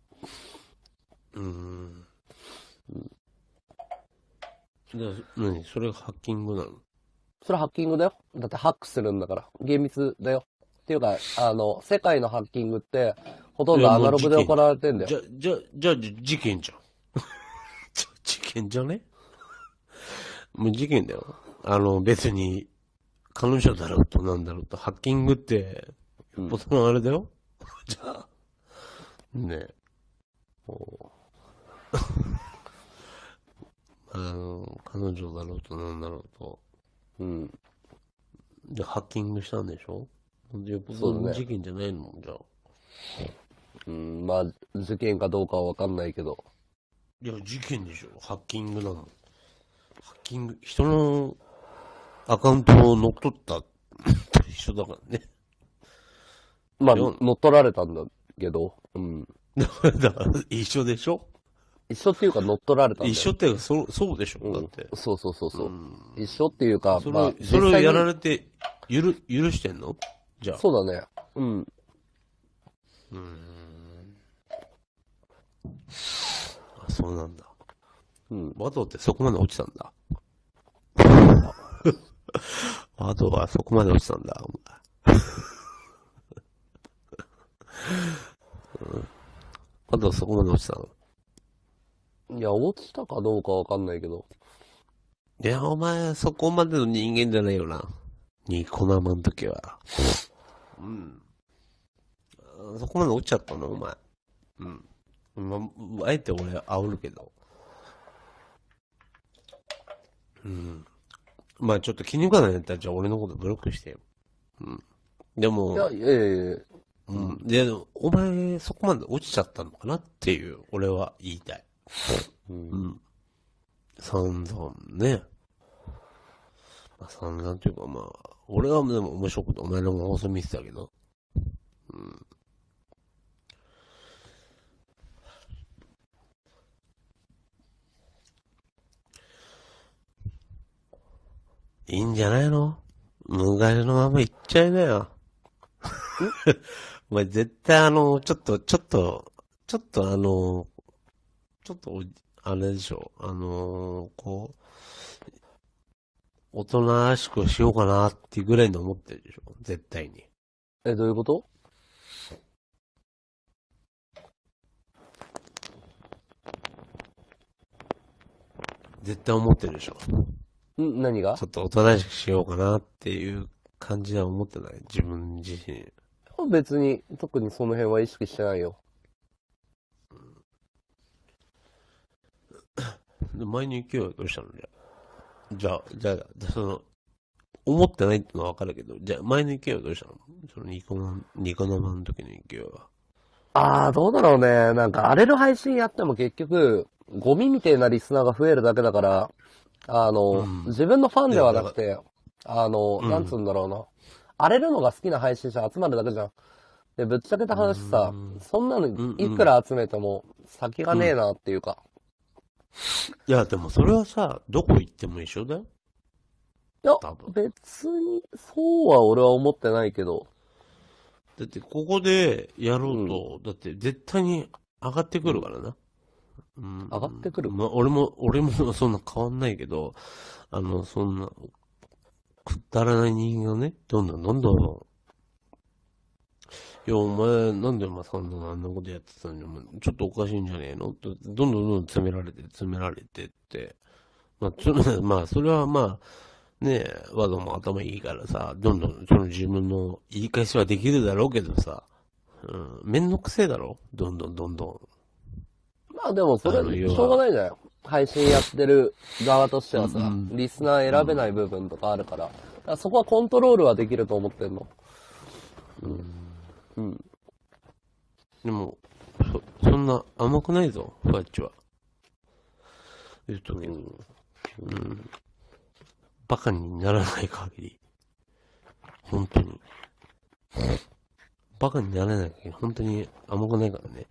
何それがハッキングなの？ それハッキングだよ。だってハックするんだから。厳密だよ。っていうか、世界のハッキングって、ほとんどアナログで行われてんだよ。 じゃあ、事件じゃん。事件じゃね？もう事件だよ。別に、彼女だろうとなんだろうと、ハッキングって、ボタンあれだよ。じゃあ、ねえ。彼女だろうとなんだろうと。 うん。 で、ハッキングしたんでしょ？よっぽどの事件じゃないの？じゃあ。 うん、まあ、事件かどうかはわかんないけど。 いや、事件でしょ。ハッキングなの。ハッキング、人のアカウントを乗っ取ったと一緒だからね。 まあ、乗っ取られたんだけど。うん。 だから一緒でしょ？ 一緒っていうか乗っ取られたんだよ。 一緒っていうか、そうでしょ、だって。 そうそうそうそう。一緒っていうか、 それ、 まあ、 それをやられて、許してんの？じゃあ。 そうだね。うん。 あ、そうなんだ。 うん。 ワドってそこまで落ちたんだ。ワドはそこまで落ちたんだ、お前。ワドはそこまで落ちたの？ いや、落ちたかどうかわかんないけど。 いや、お前、そこまでの人間じゃないよな。ニコ生の時は。うん。そこまで落ちちゃったの、お前。うん。まあえて俺、煽るけど。うん。まあちょっと気に食わないんだったら、じゃあ俺のことブロックしてよ。うん。でも、 いや、いやいやいや。 うん。で、お前、そこまで落ちちゃったのかなっていう、俺は言いたい。うん。散々ね。まあ散々というかまあ、俺はでも面白くてお前の放送見てたけど。うん。いいんじゃないの？昔のまま行っちゃいなよ。お前絶対ちょっと、あれでしょ。おとなしくしようかなっていうぐらいに思ってるでしょ。絶対に。 どういうこと？ 絶対思ってるでしょ。 何が？ ちょっとおとなしくしようかなっていう感じは思ってない？自分自身。 別に、特にその辺は意識してないよ。 で前に勢いはどうしたの？じゃあ、思ってないってのはわかるけど、じゃあ前の勢いはどうしたの？そのニコ生の時の勢いは。 ああ、どうだろうね。なんか、荒れる配信やっても結局、ゴミみたいなリスナーが増えるだけだから、自分のファンではなくて、なんつうんだろうな。荒れるのが好きな配信者集まるだけじゃん。で、ぶっちゃけた話さ、そんなのいくら集めても先がねえなっていうか。 いや、でもそれはさ、どこ行っても一緒だよ。 いや、別に、そうは俺は思ってないけど。 だって、ここでやろうと、だって絶対に上がってくるからな。 上がってくる？ まあ、俺もそんな変わんないけど、そんな、くだらない人間がね、どんどん、いや、お前、なんでお前そんなあんなことやってたのに、お前ちょっとおかしいんじゃねえのとどんどん詰められてって。まあ、まあ、それはまあ、ねえ、わざも頭いいからさ、どんどんその自分の言い返しはできるだろうけどさ、めんどくせえだろ？どんどん。 まあでもそれ、しょうがないじゃん。 配信やってる側としてはさ、 うんリスナー選べない部分とかあるから、だからそこはコントロールはできると思ってんの。 でも、そんな甘くないぞ、ファッチは。言うとけど。バカにならない限り。本当に。バカにならない限り、本当に甘くないからね。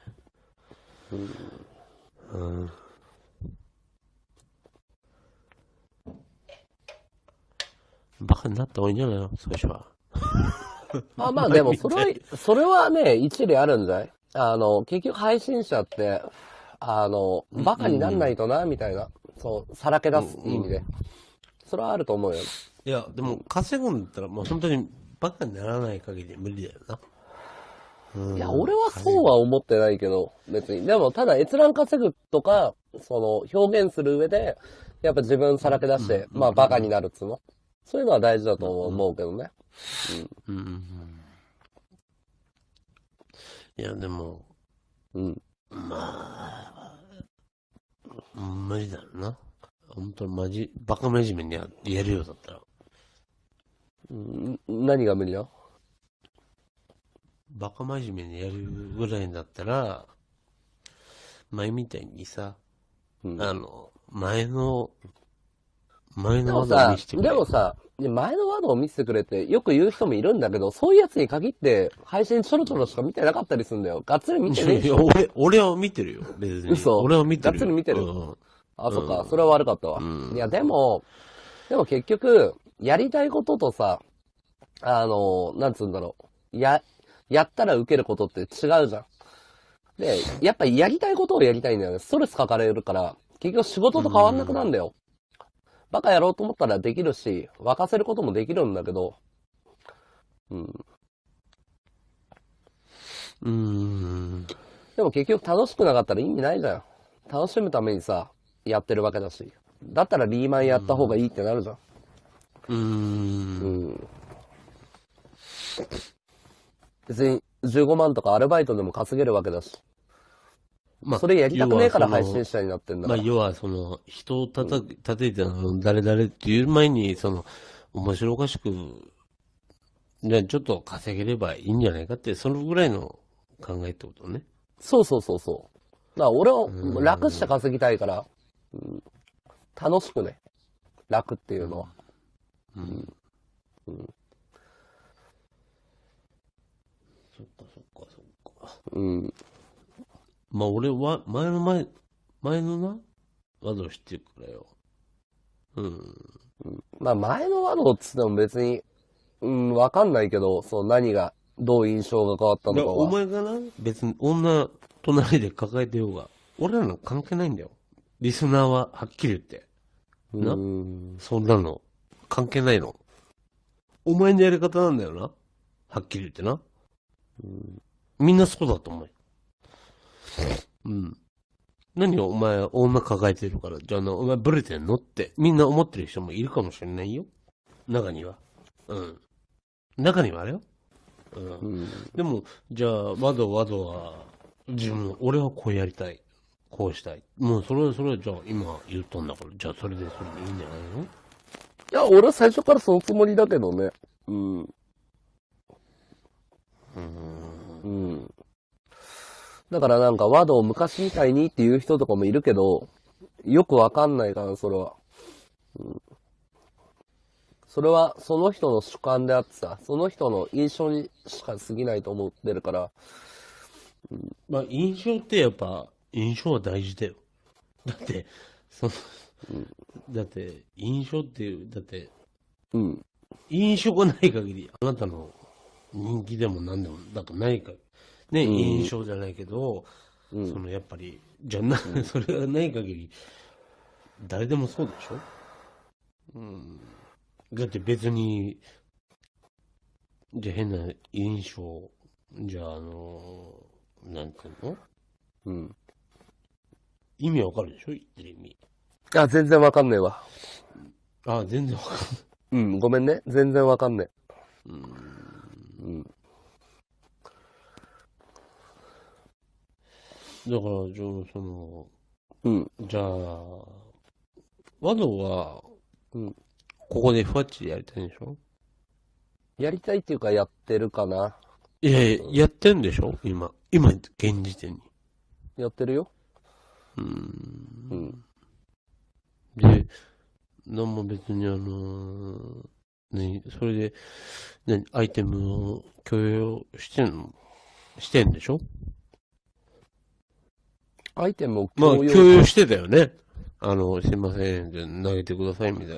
バカになった方がいいんじゃないの最初は。 まあでも、それはね、一理あるんじゃない結局配信者って、バカになんないとな、みたいな。そう、さらけ出す意味で。それはあると思うよ。 いや、でも稼ぐんだったら、もう本当にバカにならない限り無理だよな。 いや、俺はそうは思ってないけど、別に。でも、ただ閲覧稼ぐとか、表現する上で、やっぱ自分さらけ出して、まあ、バカになるっつうの。そういうのは大事だと思うけどね。 いや、でも、無理だろうな。本当にバカ真面目にやるようだったら。 何が無理だ？ バカ真面目にやるぐらいだったら、前みたいにさ、前のワードを見せてくれ。 でもさ、前のワードを見せてくれってよく言う人もいるんだけど、そういうやつに限って配信ちょろちょろしか見てなかったりするんだよ。がっつり見てねえし。 俺は見てるよ、別に。 嘘。 俺は見てるよ。 がっつり見てる。あ、そっか。それは悪かったわ。いや、でも結局、やりたいこととさ、なんつうんだろう。やったら受けることって違うじゃん。で、やっぱやりたいことをやりたいんだよね。ストレスかかれるから、結局仕事と変わんなくなるんだよ。バカやろうと思ったらできるし、沸かせることもできるんだけど、でも結局楽しくなかったら意味ないじゃん。楽しむためにさ、やってるわけだし。だったらリーマンやった方がいいってなるじゃん。別に15万とかアルバイトでも稼げるわけだし。まあ、それやりたくねえから配信者になってんだから。 要は人を叩いて誰々っていう前に、面白おかしく、じゃあちょっと稼げればいいんじゃないかって、そのぐらいの考えってことね。 そう。だから俺は楽して稼ぎたいから、楽しくね。楽っていうのは。 そっか。まあ俺は、前のな、ワードを知ってるからよ。 まあ前のワードっつっても別に、わかんないけど、どう印象が変わったのかは。 お前がな、別に女、隣で抱えてようが、俺らの関係ないんだよ。リスナーは、はっきり言って。な？そんなの、関係ないの。お前のやり方なんだよな。はっきり言ってな。みんなそうだと思う。何をお前女抱えてるから、じゃあお前ブレてんのってみんな思ってる人もいるかもしれないよ。中には。中にはあれよ。でも、じゃあ、ワドは、俺はこうやりたい。こうしたい。もうそれはじゃあ今言ったんだから、じゃあそれでいいんじゃないの？ いや、俺は最初からそのつもりだけどね。だからなんかワドを昔みたいにっていう人とかもいるけど、よくわかんないから、それは。それはその人の主観であってさ、その人の印象にしか過ぎないと思ってるから。 まあ印象ってやっぱ、印象は大事だよ。だって、だって印象っていう、だって、印象がない限り、あなたの人気でも何でも、なんかないか、ね、印象じゃないけど、やっぱり、じゃな、それがない限り、誰でもそうでしょ？だって別に、じゃあ変な印象、じゃあなんていうの？意味わかるでしょ？言ってる意味。 あ、全然わかんねえわ。 あ、全然わかんない。 ごめんね。全然わかんねえ。 だから、 うん。 じゃあ、ワドは、 うん。 ここでふわっちでやりたいんでしょ？ やりたいっていうかやってるかな。 いやいや、やってんでしょ今。今、現時点に。 やってるよ。 うーうん。 ん。で、なんも別にそれで、アイテムを共有してんでしょ？ アイテムをまあ、 共共有。 有してたよね。すいません、じゃあ投げてくださいみたいな。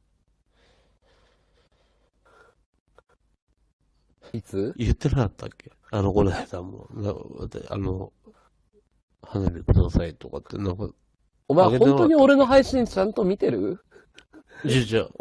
いつ言ってなかったっけ？この間も、花火くださいとかって、なんか、 お前あげてなかった本当に俺の配信ちゃんと見てる？ じゃあ、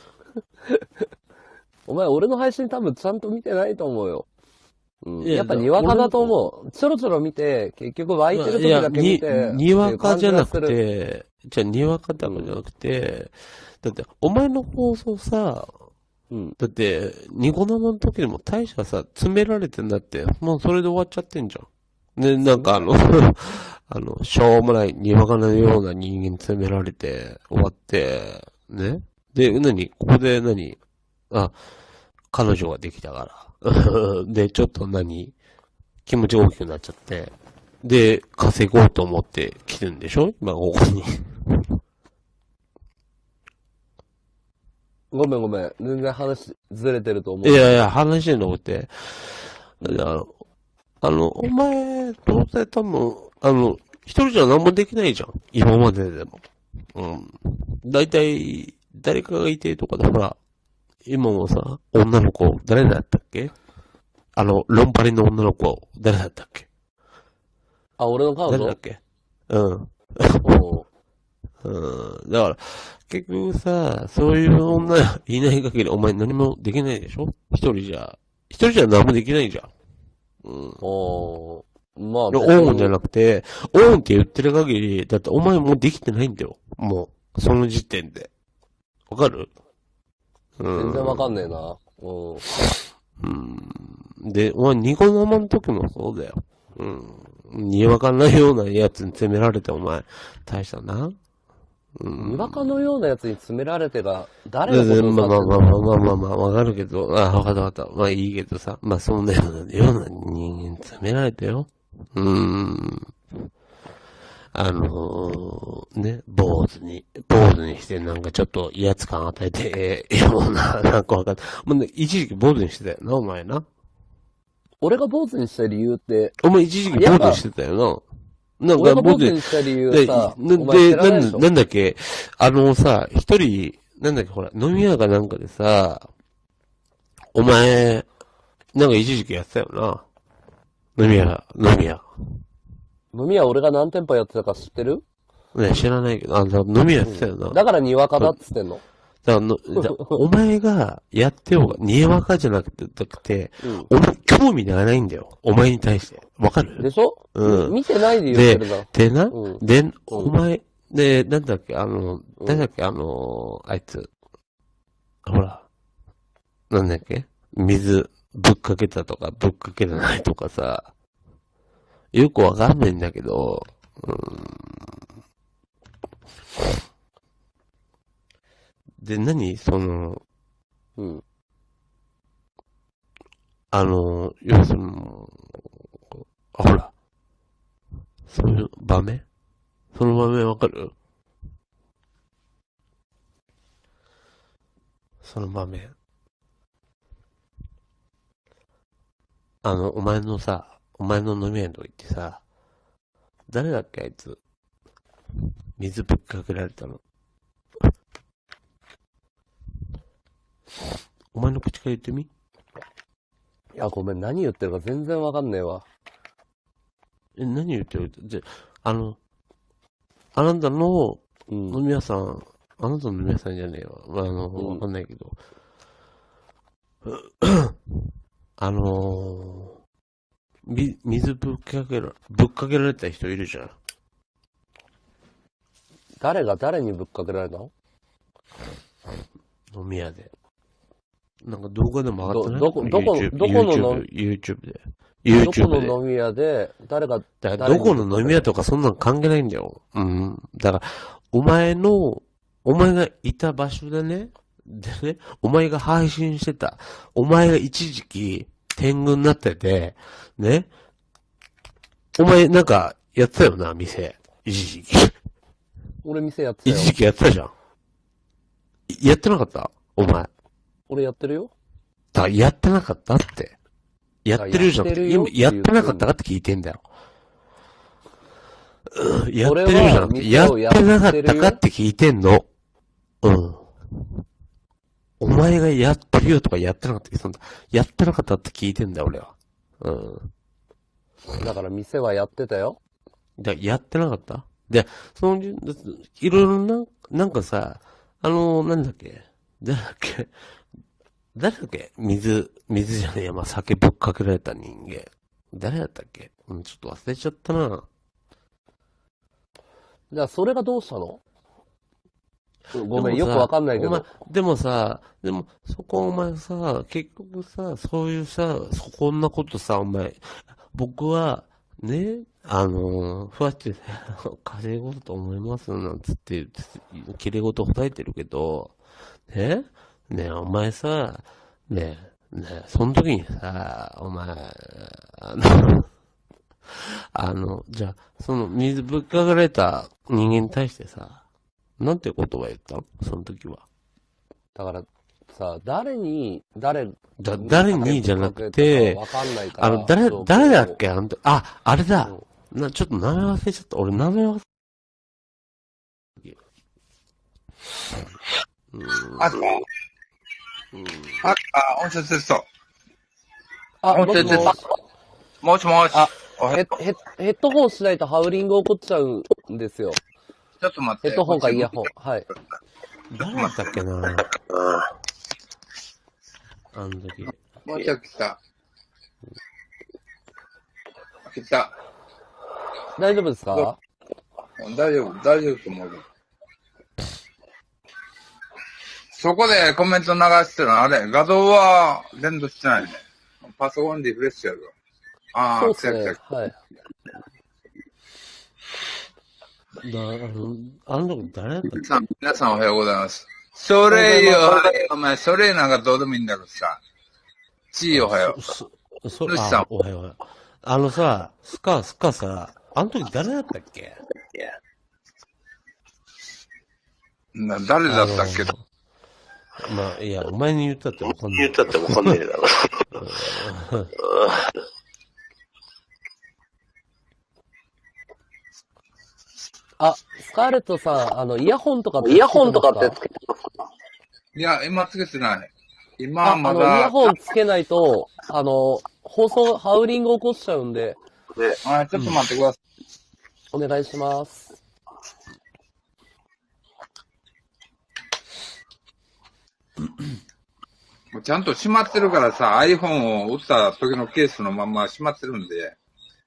お前俺の配信多分ちゃんと見てないと思うよ。うん。 いややっぱにわかだと思う。ちょろちょろ見て、結局湧いてる時だけ見て。 にわかじゃなくっていうて、じゃあ、にわかとかじゃなくて、だって、お前の放送さ、 感じがする。うん。 だって、ニコ生の時でも大したさ、詰められてんだって、もうそれで終わっちゃってんじゃん。で、なんかしょうもない、にわかのような人間詰められて、終わって、ね。で、ここで彼女ができたから。で、ちょっと気持ち大きくなっちゃって。で、稼ごうと思って来てるんでしょ今、ここに。 ごめんごめん。全然話ずれてると思う。 いやいや、話じゃなくて、お前、どうせ多分、一人じゃ何もできないじゃん。今まででも。うん。大体、誰かがいてとかで、ほら、今もさ、女の子、誰だったっけ？ロンパリの女の子、誰だったっけ？ あ、俺の彼女？ 誰だっけ？うん。 おうん。だから、結局さ、そういう女いない限りお前何もできないでしょ？一人じゃ何もできないじゃん。うん。 おまあオ別ーンじゃに、 なくて、オーンって言ってる限り、だってお前もうできてないんだよ。もう、その時点で。わかる？ 全然わかんねええ。 な。うん。 で、お前ニコ生の時もそうだよ。うん。にわかんないようなやつに責められてお前、大したな。 にわかのようなやつに詰められてが、誰のことを指してんまあまあまあの？ まあまあまあ、わかるけど、わかったわかった。まあいいけどさ、まあそんなような人間責められてよ。坊主にしてなんかちょっと威圧感与えて、ような、なんかわかんない。もうね、一時期坊主にしてたよな、お前な。 俺が坊主にした理由って、 お前一時期坊主にしてたよな。なん俺か坊主にが坊主にした理由さ、 で、 お前知らないでしょ？ なんだっけ、一人、なんだっけ、ほら、飲み屋かなんかでさ、お前、なんか一時期やってたよな。飲み屋。 飲み屋俺が何店舗やってたか知ってる？ ね、知らないけど、飲み屋やってたよな。 だからにわかだっつってんの。 お前がやってようが、にわかじゃなくて、 うん。 お前興味がないんだよ。お前に対して。わかる？ でしょ？ うん。 見てないで言ってるな。 でな、 うんで、お前、で、なんだっけ、誰だっけ、あいつ、ほら、なんだっけ、水ぶっかけたとか、ぶっかけてないとかさ、よくわかんないんだけど、で、 うん。 要するに、ほら、そういうその場面わかる？その場面。お前の飲み屋のとこ行ってさ、誰だっけあいつ。水ぶっかけられたの。お前の口から言ってみ？ いや、ごめん、何言ってるか全然わかんねえわ。 何言ってる？あなたのうん。 飲み屋さん、あなたの飲み屋さんじゃねえわ。わかんないけど。水ぶっかけられた人いるじゃん。 誰が誰にぶっかけられたの？ 飲み屋で。なんか動画でも上がってない？ どこの YouTube で。 どこ YouTube で。 の飲み屋で、誰が、 だからどこの飲み屋とかそんなの関係ないんだよ。うん。だから、お前がいた場所でね、お前が配信してた、お前が一時期天狗になってて、ね、お前なんかやってたよな、店。一時期。 俺店やってたよ。 一時期やってたじゃん。やってなかったお前。 俺やってるよ。 やってなかったって。やってるじゃん。 やってるよ今、やってなかったかって聞いてんだよ。やってるじゃん。やってなかったかって聞いてんの。うん。お前がやってるよとかやってなかったそんな。やってなかったって聞いてんだよ、俺は。うん。 だから店はやってたよ。 やってなかったで、いろいろなんかさ、なんだっけ誰だっけ水じゃねえや、まあ、酒ぶっかけられた人間。誰だったっけちょっと忘れちゃったな。 じゃあ、それがどうしたの？ごめん、よくわかんないけど。 でもそこお前さ、結局さ、そういうさ、こんなことさ、お前、僕は、ね、ふわって稼ごうと思いますなんつって、綺麗事答えてるけど、ね、お前さ、ね、その時にさ、お前、じゃあ、その水ぶっかけられた人間に対してさ、なんて言葉言ったのその時は。 だからさ、誰にじゃなくて、 わかんないから。 誰だっけあれだ。ちょっと名前忘れちゃった。俺名前忘れ音声テスト。 音声テスト。 もしもし。 ヘッドホンしないとハウリング起こっちゃうんですよ。 ちょっと待って。 ヘッドホンかイヤホン。はい。 誰だったっけなあの時。 もう一回来た。来た。 大丈夫ですか？ 大丈夫と思う。そこでコメント流してるのあれ、画像は連動してないね。パソコンリフレッシュやるわ。 そうですね。はい。 あの時誰だったっけ？ 皆さんおはようございます。それよ、お前、それなんかどうでもいいんだけどさ。ちいおはよう。ルシさん。 おはよう。さ、スカさ、あの時誰だったっけ？ 誰だったっけ？ まあ、いや、お前に言ったってわかんない。 言ったってわかんないだろ。 スカーレットさん、イヤホンとかってイヤホンとかってつけてますか？ いや、今つけてない。今まだ。 イヤホンつけないと、放送、ハウリング起こしちゃうんで。 ちょっと待ってください。 お願いします。 ちゃんと閉まってるからさ、iPhone を打った時のケースのまま閉まってるんで。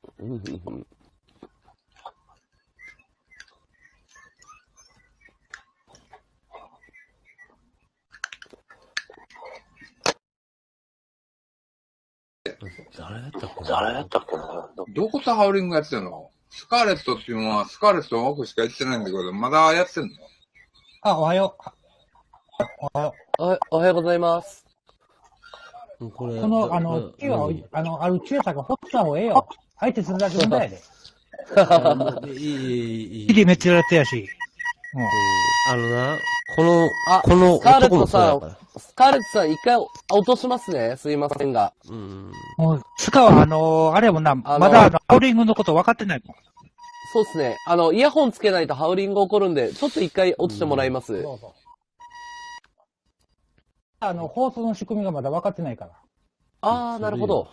誰だったっけなどことハウリングやってんの？スカーレットっていうのは、スカーレットの奥しか言ってないんだけど、まだやってんの？ おはよう。 おはようございます。 これ木は、ある小さく掘った方がええよ。相手するだけ問題やで。 いい。 木でめっちゃやってやし。 このスカーレッ男もトさん、 そうだから。 スカーレットさん一回落としますね。すいませんが。 もう、スカはあれもんな、まだハウリングのこと分かってないもん。 そうですね。イヤホンつけないとハウリング起こるんで、ちょっと一回落ちてもらいます。 そうそう。放送の仕組みがまだ分かってないから。 なるほど。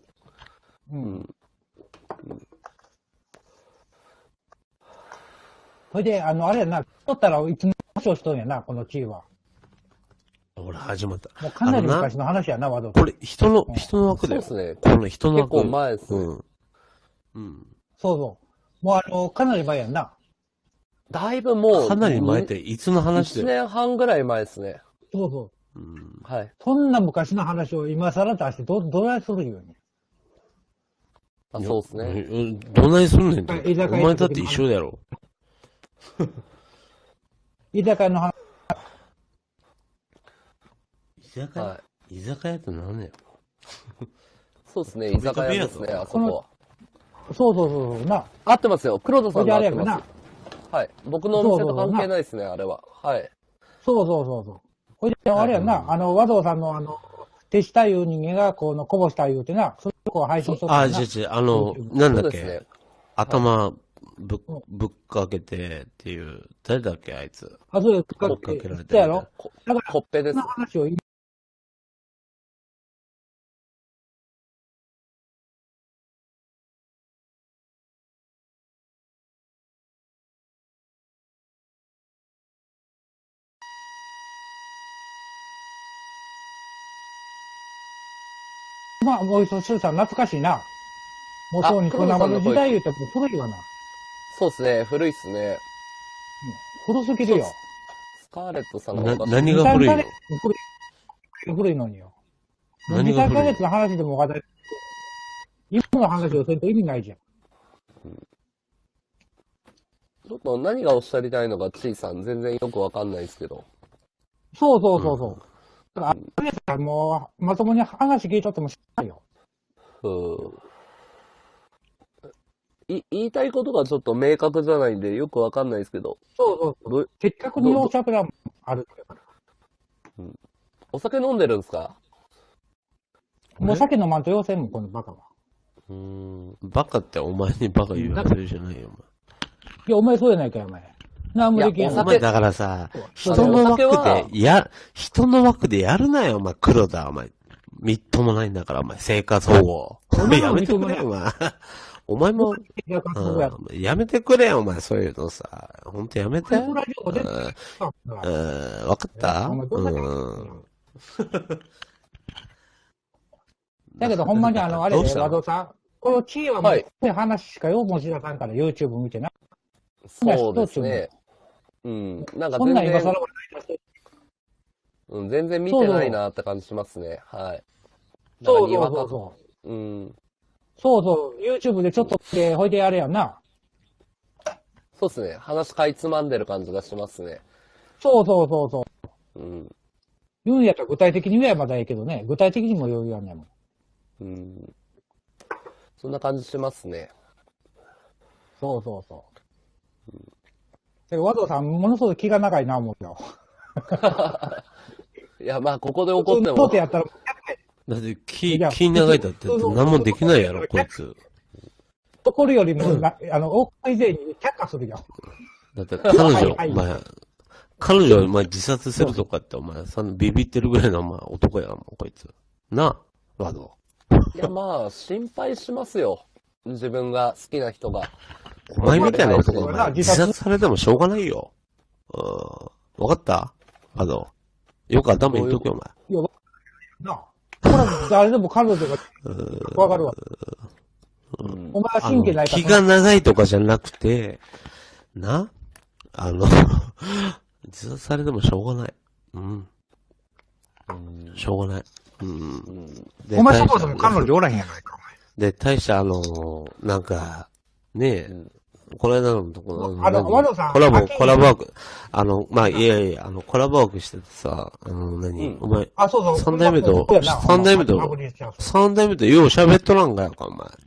それで、あれやな、取ったらいつも故障しとんやな、この地位は。 ほら、始まった。 もうかなり昔の話やな、わざこれ、人の枠だよ。 そうですね。 この人の枠。 結構前ですね。 そうそう。もうかなり前やんな。 だいぶもう。 かなり前って、いつの話で？ 1年半ぐらい前ですね。 そうそう。 はい。 そんな昔の話を今更出してどないするよね。 あ、そうっすね。 どないすんねんって。 居酒屋お前だって一緒だろ。 居酒屋の話、 居酒屋、 は居酒屋って何やそうっすね、居酒屋ですね、あそこは。 そうそうそうそう、な。 合ってますよ。黒田さんほいでが合ってますあれやからな。。 はい。僕のお店と関係ないですね、あれは。はい。 そうそうそうそう。ほいで、あれやんな、和道さんの手下いう人間が、こぼしたいうてな、それをこう配信しとったあ、 よな。 違う違う、なんだっけ、 そうですね。 頭ぶっかけてっていう、誰だっけ、あいつ。 あ、そうですか。 ぶっかけられてそうやろだから、 ほっぺですその。話を今、まあ、もう一つ、スーさん懐かしいな。もうそうに、 あこんなまの時代言うても古いわな。 そうっすね、古いっすね。 古すぎるよ。 スカーレットさんが昔何が古いの古いのによ。 何が 2、3ヶ古い月の話でも分かる。今の話をすると意味ないじゃん。 ちょっと何がおっしゃりたいのか、ちいさん、全然よくわかんないですけど。 そうそうそうそう。だから、あれさ、もう、まともに話聞いとってもしないよ。 言いたいことがちょっと明確じゃないんで、よくわかんないですけど。 そうそうそう。 どうせっかく日本桜もあるから。 お酒飲んでるんですか？ もう酒飲まんと要請もん、このバカは。 バカってお前にバカ言われるじゃないよ、 いや、お前そうやないかよ、お前。なんもできんやんお前。お前だからさ、 そう人の枠お酒人の枠でやるなよ、お前、黒田、お前。みっともないんだから、お前、生活保護。お前やめてくれよ、お前。お前も、やめてくれよ、お前、そういうのさ。ほんとやめて。わかっただけど、ほんまにあれで、 どうしたの和道さん。この地位はもう、話しかようもしらさんから YouTube 見てな。 そうですね。なんかそんなん今全然、 更はない全然見てないなって感じしますね。はい。 そうそうそうそう。そうそう。YouTube でちょっと見て、ほいであれやんな。 そうですね。話かいつまんでる感じがしますね。 そうそうそうそう。言うんやったら具体的に言えばまだいいけどね。具体的にも余裕やんねんもん。 そんな感じしますね。 そうそうそう。だけど和道さん、ものすごい気が長いな、思うよ。 いや、まあ、ここで怒っても。 そうやったら、 だって気長いだって何もできないやろ、こいつ。 怒るよりも、大以前に却下するよ。 だって彼女、お前、彼女お前自殺するとかってお前、ビビってるぐらいのお前男やもん、こいつ。なあ、ワド。 いや、まあ、心配しますよ。自分が好きな人が。 お前みたいな男がお前自殺されてもしょうがないよ。わかったワド。よく頭言っとけよ、お前。 いや、なあ。これは誰でも彼女が、わかるわ。お前は神経ないから。 気が長いとかじゃなくて、自殺されてもしょうがない。しょうがない。 お前そもそも彼女おらへんやないか、お前。 で、大したなんか、ねえ、この間のところ、 和道さん。 コラボワーク、まあ、いやいや、コラボワークしててさ、お前、 あ、そうそう。 三代目とよう喋っとらんがやか、お前。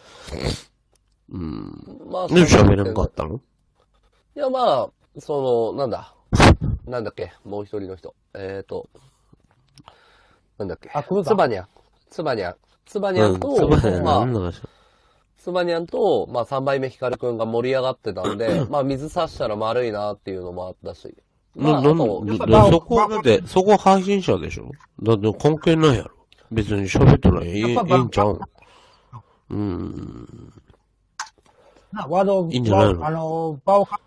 まあ、 で喋れんかったの？ いや、まあ、なんだっけ、もう一人の人。なんだっけ。つばにゃんと、まあ、3倍目ヒカルくんが盛り上がってたんで、まあ、水差したら丸いなっていうのもあったし。まあ、 そこ配信者でしょ？だって関係ないやろ。別に喋っとらんいいんちゃう？いいんじゃないの？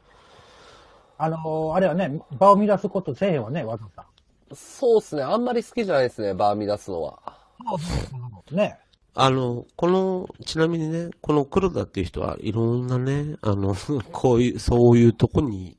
あれはね、場を乱すことせえへんわね、和道さん。 そうっすね。あんまり好きじゃないですね、場を乱すのは。 ね。 ちなみにね、この黒田っていう人はいろんなね、そういうとこに、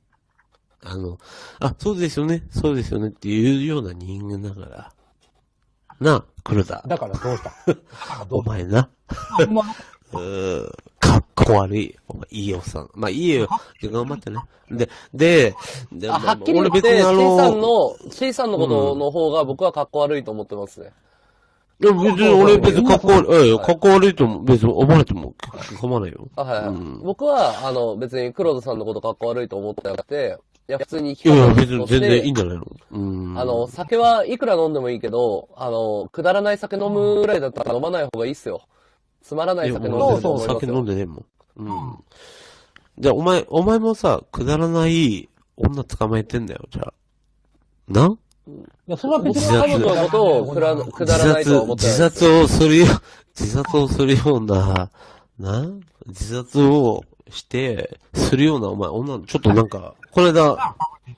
そうですよねっていうような人間だから。なあ、黒田。 だからどうしたお前な。 かっこ悪い。お前、いいおっさん。まあ、いいよ。頑張ってね。で、 はっきり言俺別にって、C さんのことの方が僕はかっこ悪いと思ってますね。 いや、別に俺別にかっこ悪い。かっこ悪いと思う。別に思われても構わないよ。 はいはい。 うん、 僕は、別に黒田さんのことかっこ悪いと思ってなくて、いや、普通にいや、別に全然いいんじゃないの？ 酒はいくら飲んでもいいけど、くだらない酒飲むぐらいだったら飲まない方がいいっすよ。つまらない酒飲んでると思いますよ。 酒飲んでねえもん。じゃあ、お前もさ、くだらない女捕まえてんだよ、じゃあ。な？ いや、それは別に彼女のことをくだらないとは思ってない。 自殺をするような、自殺をするような、お前、女、ちょっとなんか、これだ、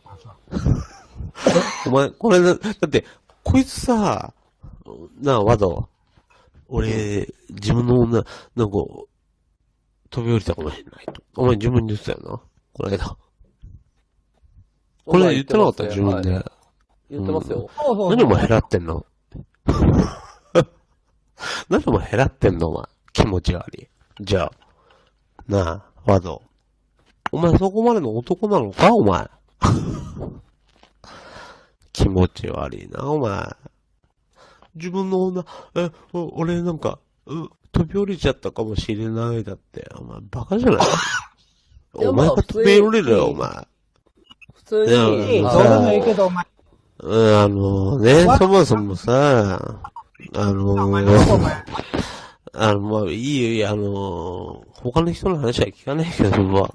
お前、これだ、だって、こいつさ、なあ、わざわ。俺、自分の女、なんか、飛び降りたかもしれないと。お前自分で言ってたよな。この間。これ言ってなかった自分で。はい、 言ってますよ。 何お前減らってんの何お前減らってんのお前。気持ち悪い。じゃあ。なあ、わざ。お前そこまでの男なのかお前。気持ち悪いな、お前。自分の女、俺なんか、飛び降りちゃったかもしれないだって。お前バカじゃないお前が飛び降りるよ、お前。 普通に。 どうでもいいけど、お前。 そもそもさ、まあ、いいよ、他の人の話は聞かないけども、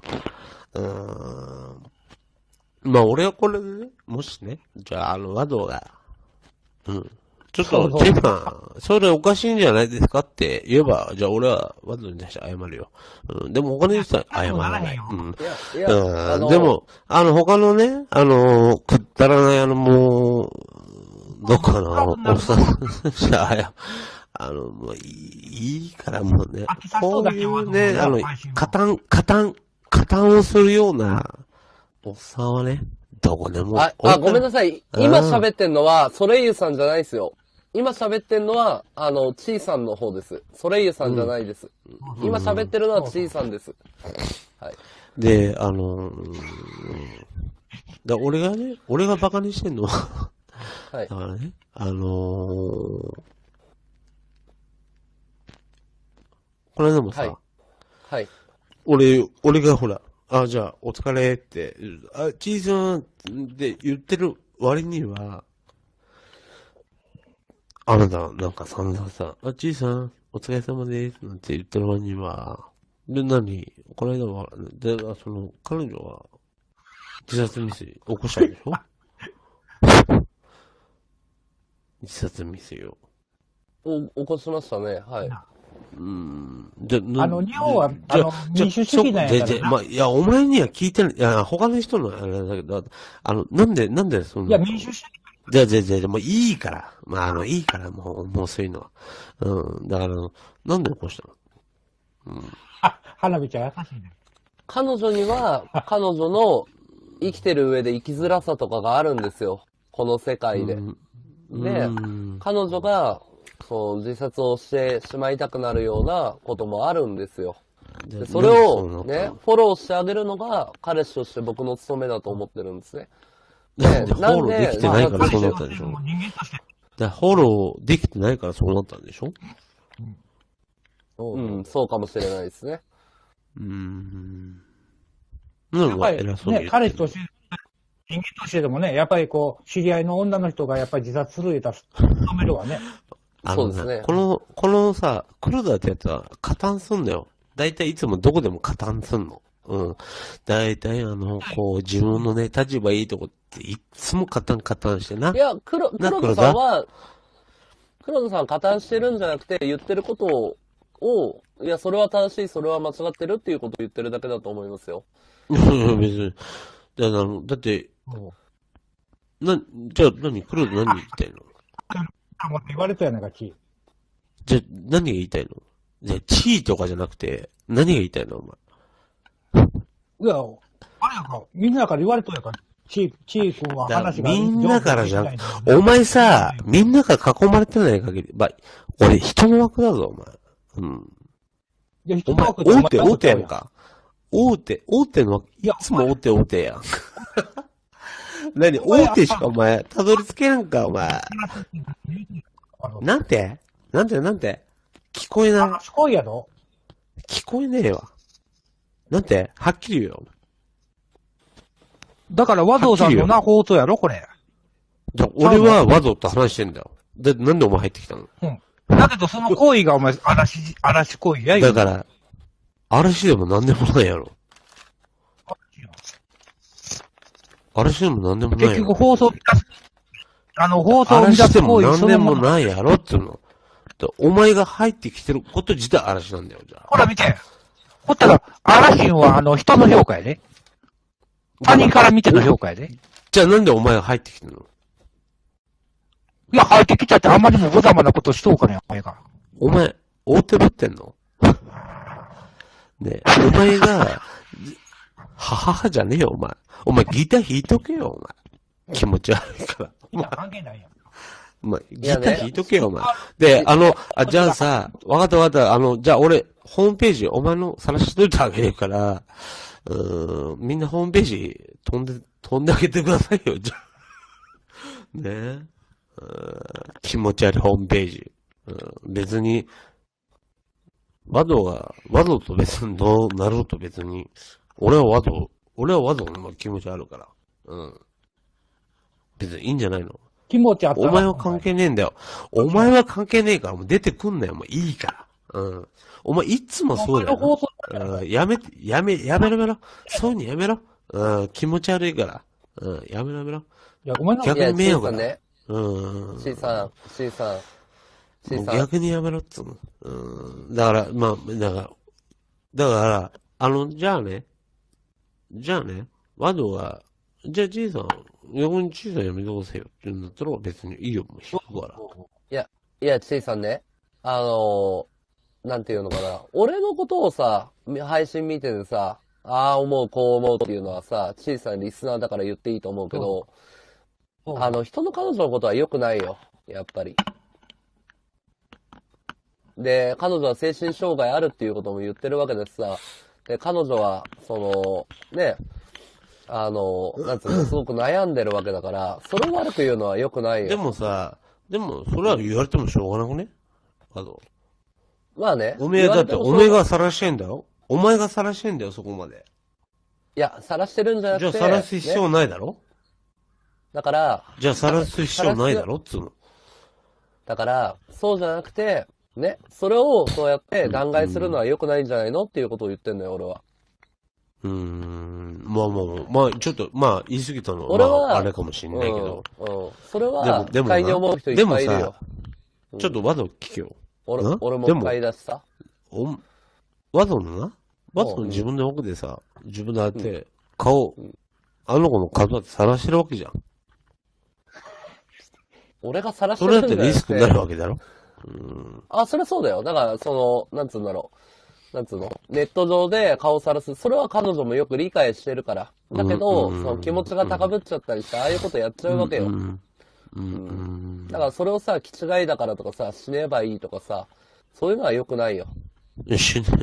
まあ、俺はこれでね、もしね、じゃあ、和道が、ちょっと、ジェフさん、それおかしいんじゃないですかって言えば、じゃあ俺は和道に対して謝るよ。でも他の人は謝らない。でも、他のね、くったらないもう、どっかのおっさん、じゃあ、もういいからもうね、こういうね、加担をするような、おっさんはね、どこでも。 ごめんなさい。今喋ってんのは、ソレイユさんじゃないですよ。今喋ってんのは、チーさんの方です。ソレイユさんじゃないです。今喋ってるのはチーさんです。はい。 で、俺がバカにしてんのは、 はい。 だからね、この間もさ、 はい。 俺がほら、じゃあ、お疲れって、チーさんって言ってる割には、あなた、なんか散々さ、チーさん、お疲れ様です、なんて言ってる割には、で、この間は、で、彼女は、自殺未遂起こしたんでしょ自殺未遂を。 起こしましたね、はい。 じゃ、 日本は、民主主義なんやからな。 まあ、いや、お前には聞いてない、いや、他の人のあれだけど、なんでそんな。 いや、民主主義。 じゃ、もういいから。まあ、いいから、もうそういうのは。だから、なんで起こしたの？ 花火ちゃん優しいね。 彼女には、彼女の生きてる上で生きづらさとかがあるんですよ。この世界で。で、彼女が、自殺をしてしまいたくなるようなこともあるんですよ。でそれをね、フォローしてあげるのが彼氏として僕の務めだと思ってるんですね。 で、フォローできてないからそうなったでしょ。で、フォローできてないからそうなったんでしょ？ そうかもしれないですね。 やっぱりね、彼氏として、人間としてでもね、やっぱり知り合いの女の人がやっぱり自殺する言うたら、止めるわね。 そうですね。 このさ、黒田ってやつは加担すんだよ。だいたいいつもどこでも加担すんの。だいたい自分のね、立場いいとこっていつも加担してな。 いや、黒田さんは加担してるんじゃなくて、言ってることを、いや、それは正しい、それは間違ってるっていうことを言ってるだけだと思いますよ。 いや、別に。だって、じゃあ黒田何言いたいの？ 言われたやないか、チー。 じゃあ何が言いたいの？じゃあチーとかじゃなくて、何が言いたいのお前。 いや、あれやか、みんなから言われとるやから、チー君は話が。 みんなからじゃん。お前さ、みんなから囲まれてない限り、俺人の枠だぞ、お前。 いや、 お前、大手やん。か。大手の、いつも大手やん。何大手しかお前、たどり着けんか、お前。なんて聞こえない。 賢いやろ。 聞こえねえわ。なんてはっきり言うよ。 だから和道さんのな、放送やろ、これ。 俺は和道と話してんだよ。なんでお前入ってきたの？ うん。だけどその行為がお前、嵐行為やだから、嵐でも何でもないやろ。嵐でも何でもないやろ。 結局放送、放送を乱嵐でもす行為何でもないやろっていうの。お前が入ってきてること自体嵐なんだよ、じゃあ。 ほら見て。ほったら、嵐は人の評価やで。他人から見ての評価やで。 じゃあなんでお前が入ってきてるの？ いや、入ってきちゃってあんまりも無様なことしとうかね、お前が。 お前、大手ぶってんの？ねえ、お前が、はじゃねえよ、お前。お前ギター弾いとけよ、お前。気持ち悪いから。 いや、関係ないやん。 お前、ギター弾いとけよ、お前。で、じゃあさ、わかった。じゃあ俺、ホームページ、お前の晒しといてあげるから、みんなホームページ、飛んであげてくださいよ、じゃあ。ねえ。気持ち悪いホームページ。別に、和道と別にどうなろうと別に、俺は和道の気持ちあるから。別にいいんじゃないの？ 気持ちあったら。 お前は関係ねえんだよ。お前は関係ねえから、もう出てくんなよ、もういいから。お前いつもそうだよ。やめろ。そういうのやめろ。気持ち悪いから。やめろ。 いや、ごめんなさい。 逆に見えようかな。 ね。C さん。 逆にやめろっつうの。だから、じゃあね、ワドが、じゃあ、G さん、横に G さんやめてくださいよって言うんだったら別にいいよ、もう引くから。 いや、C さんね。なんていうのかな。俺のことをさ、配信見ててさ、ああ思う、こう思うっていうのはさ、C さんリスナーだから言っていいと思うけど、人の彼女のことは良くないよ。やっぱり。で、彼女は精神障害あるっていうことも言ってるわけですさ。で、彼女は、ね、なんつうの、すごく悩んでるわけだから、それを悪く言うのは良くないよ。 でも、それは言われてもしょうがなくね？ まあね。 おめえだって、おめえが晒してんだよ。お前が晒してんだよ、そこまで。 いや、晒してるんじゃなくて。 じゃあ晒す必要ないだろ？ ね、だから、 じゃあ晒す必要ないだろっつうの。 だから、そうじゃなくて、ね、それをそうやって弾劾するのは良くないんじゃないのっていうことを言ってんだよ、俺は。 ちょっと、言い過ぎたのは、 俺はあれかもしんないけど。 それは、不快に思う人いっぱいいるよ。 ちょっとワド聞けよ。 俺も不快だしさ。 ワドの自分の奥でさ、自分で当て、顔、あの子の顔だって晒してるわけじゃん。 俺が晒してそれだるんだよ。 ってリスクになるわけだろ？ それそうだよ。だから、なんつうんだろう。ネット上で顔さらす。それは彼女もよく理解してるから。だけど、その気持ちが高ぶっちゃったりして、ああいうことやっちゃうわけよ。だからそれをさ、気違いだからとかさ、死ねばいいとかさ、そういうのは良くないよ。 死ね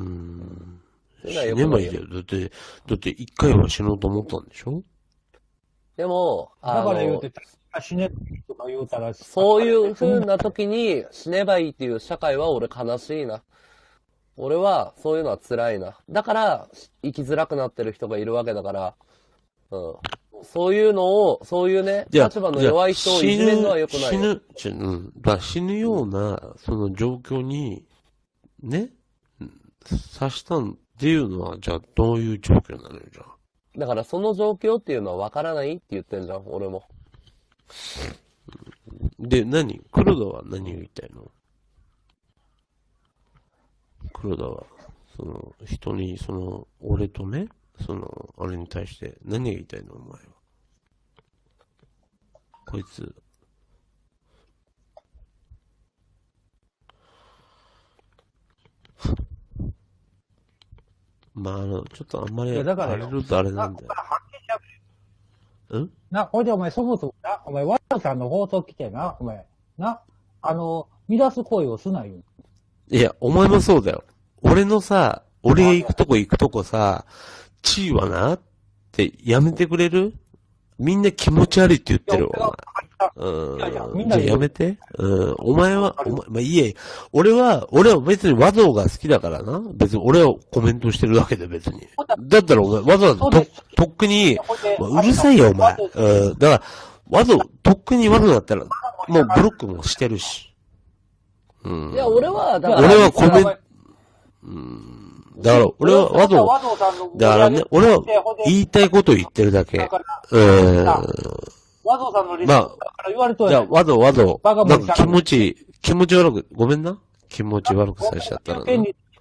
ばいいよ。だって一回は死のうと思ったんでしょ？ でも、 だから言うて、死ねとか言うたら、 そういう風な時に死ねばいいっていう社会は俺悲しいな。俺はそういうのは辛いな。だから生きづらくなってる人がいるわけだから、そういうね、立場の弱い人をいじめるのは良くないよ。 死ぬような、その状況に、ね、さしたっていうのは、じゃあどういう状況なのよ、じゃあ。 だからその状況っていうのは分からないって言ってんじゃん、俺も。 で、黒田は何を言いたいの？黒田は、人に、俺とね、あれに対して何が言いたいのお前は。こいつ。ちょっとあんまり、 だからあれるとあれなんだよ。 ほいでお前、そもそもな、お前、ワトさんの放送来てな、お前、乱す行為をすなよ。 いや、お前もそうだよ。 俺のさ、俺が行くとこさ、地位はなってやめてくれる？みんな気持ち悪いって言ってるわ、お前。 いやみんなじゃあやめて。お前は、まあ、いいえ。俺は別に和道が好きだからな。別に俺はコメントしてるだけで別に。だったらお前、わざわざとっくに、うるさいよ、お前。だから、とっくに和道だったら、もうブロックもしてるし。 いや、俺は、だから、 俺はコメント、だから、俺は和道、だからね、俺は言いたいことを言ってるだけ。 和道さんのリスナーから言われとじゃあ、和道、なんか気持ち悪く、ごめんな。気持ち悪くさせちゃったらな。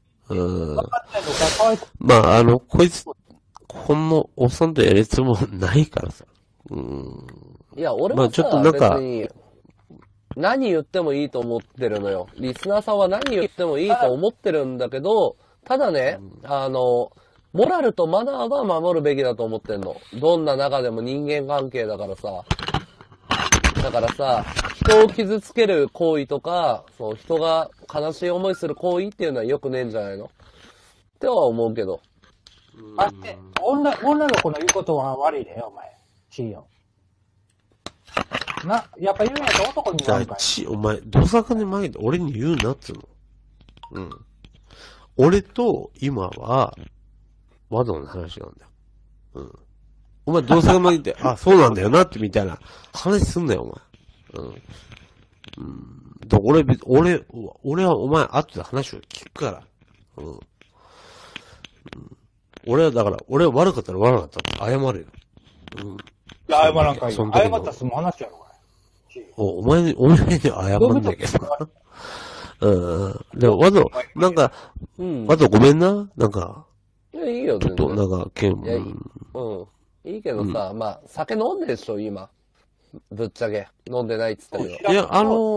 まあ、こいつ、このおっさんとやるつもりないからさ。 いや、俺まあはさ、 ちょっとなんか別に、何言ってもいいと思ってるのよ。リスナーさんは何言ってもいいと思ってるんだけど、ただね、モラルとマナーは守るべきだと思ってんの。どんな中でも人間関係だからさ。だからさ、人を傷つける行為とか、そう、人が悲しい思いする行為っていうのは良くねえんじゃないのっては思うけど。 あって、女の子の言うことは悪いでよ、お前。しいよ。やっぱ言うんやったら男に言わんかい。 お前、どさかね前で俺に言うなっつうの。俺と今は、和道の話なんだよ。お前どうせが前で、あ、そうなんだよなってみたいな話すんなよ、お前。俺はお前後で話を聞くから。俺はだから、俺は悪かったら悪かったって謝るよ。 謝らんかい。謝ったら済む話やろ、 お前に謝んだけど。でも、和道、なんか、和道ごめんななんか、 いや、いいよ、 ちょっと、なんか、 いいけどさ、まあ、酒飲んでるでしょ、今。ぶっちゃけ。飲んでないっつったけど。 いや、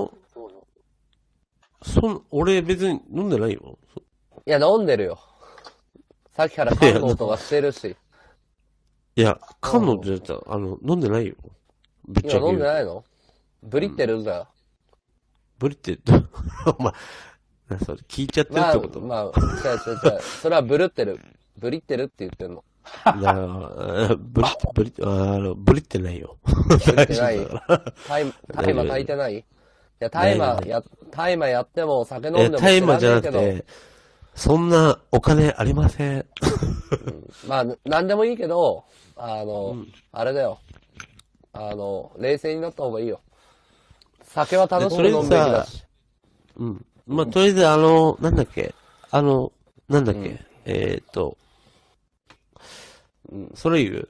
俺別に飲んでないよ。 いや、飲んでるよ。さっきから感動とかしてるし。 いや、彼女じゃ飲んでないよ。ぶっちゃけ。 今飲んでないの？ブリってるんだよ。 ブリって、お前、それ聞いちゃってるってこと？ まあ、違う。それはブリってる。ブリってるって言ってんの。 ブリってないよ。 ブリってない。タイマー炊いてない？いや、タイマーやっても酒飲んでもタイマーじゃなくて、そんなお金ありません。 まあ、なんでもいいけど、あれだよ。冷静になった方がいいよ。酒は楽しく飲むべきだし。 まあ、とりあえずなんだっけ。それいる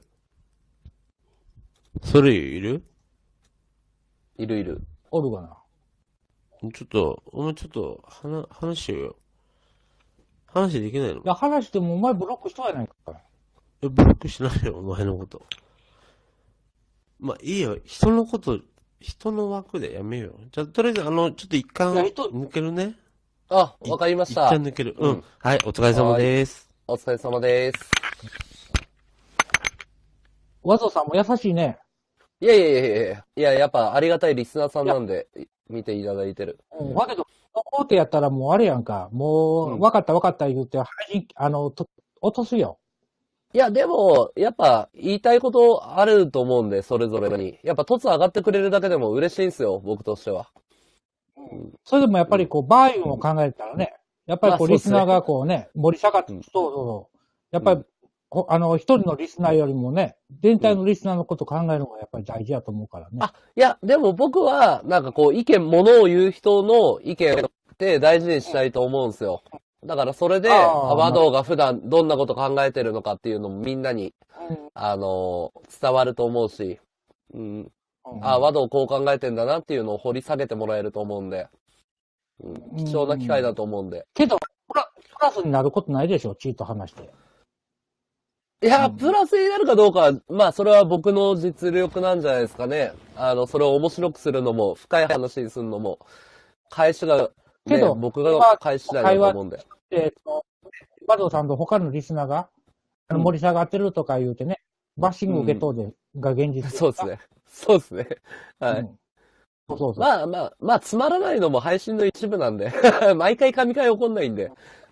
いる。 おるかな。 お前ちょっと、話しようよ。話できないの？ いや、話してもお前ブロックしとやないか。 ブロックしないよ、お前のこと。まあ、いいよ。人の枠でやめよう。じゃあ、とりあえず、ちょっと一貫抜けるね。 あ、わかりました。 一旦抜ける。はい、お疲れ様です。 お疲れ様です。 和道さんも優しいね。 いや、やっぱありがたいリスナーさんなんで、見ていただいてる。 だけど、大手やったらもうあれやんか。もう、わかった言うて、落とすよ。 いや、でも、やっぱ、言いたいことあると思うんで、それぞれに。やっぱ、凸上がってくれるだけでも嬉しいんすよ、僕としては。 それでもやっぱりバーインを考えたらね、やっぱりリスナーが盛り下がって、そう。やっぱり、一人のリスナーよりもね、全体のリスナーのことを考えるのがやっぱり大事やと思うからね。 いや、でも僕は、なんか物を言う人の意見って大事にしたいと思うんですよ。だからそれで、和道が普段どんなこと考えてるのかっていうのもみんなに、伝わると思うし、和道こう考えてんだなっていうのを掘り下げてもらえると思うんで、貴重な機会だと思うんで。 けど、プラスになることないでしょ、チート話して。 いや、プラスになるかどうかは、まあ、それは僕の実力なんじゃないですかね。それを面白くするのも、深い話にするのも、返しが、けど、僕が返しないと思うんで。 和道さんと他のリスナーが、盛り下がってるとか言うてね、バッシング受け取るが現実。 そうですね。はい。まあ、つまらないのも配信の一部なんで。毎回神回起こんないんで。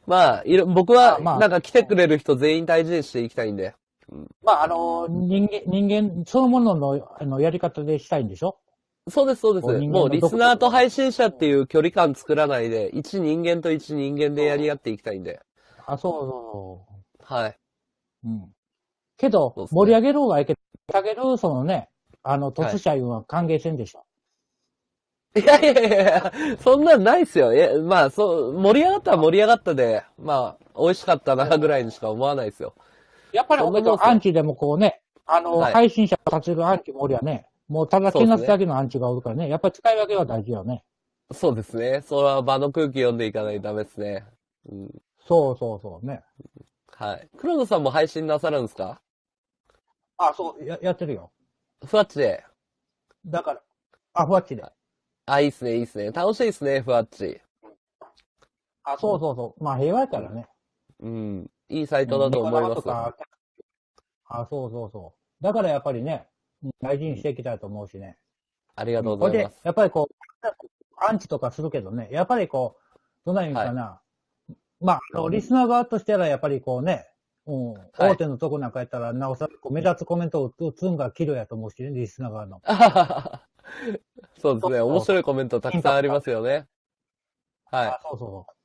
まあ、僕は、 まあなんか来てくれる人全員大事にしていきたいんで。 まあ、人間そのものの、やり方でしたいんでしょ？ そうです、そうです。 こう人間のもうリスナーと配信者っていう距離感作らないで、一人間と一人間でやり合っていきたいんで。 あ、そうそはい。 う。うん。けど、 そうっすね盛り上げる方がいいけど、下げる、そのね、突者いうのは歓迎せんでしょ。 いやいやいやいや、そんなんないっすよ。まあ、盛り上がったら盛り上がったで、まあ、美味しかったなぐらいにしか思わないですよ。 やっぱりそんなもんっすよアンチでもこうね、 はい配信者を立てるアンチもおりゃね、もうただけなすだけのアンチがおるからね、やっぱり使い分けは大事よね。 そうですね。それは場の空気読んでいかないとダメですね。うん。 そうそうそうね。 はい。黒田さんも配信なさるんですか？ あ、そう、やってるよ。 ふわっちで。 だから、ふわっちで。 あ、いいっすね、いいっすね。楽しいっすね、ふわっち。 あ、そうそうそう。まあ平和やからね。 うん。いいサイトだと思います。 とかそうそうそう。だからやっぱりね、大事にしていきたいと思うしね。 ありがとうこれでございます。、 やっぱりこう、アンチとかするけどね、やっぱりこう、どないんかな。まあ、リスナー側としてはやっぱりこうね、大手のとこなんかやったら、なおさらこう目立つコメントを打つんがキロやと思うしね、リスナー側の。 そうですね。面白いコメントたくさんありますよね。はそうそうそう。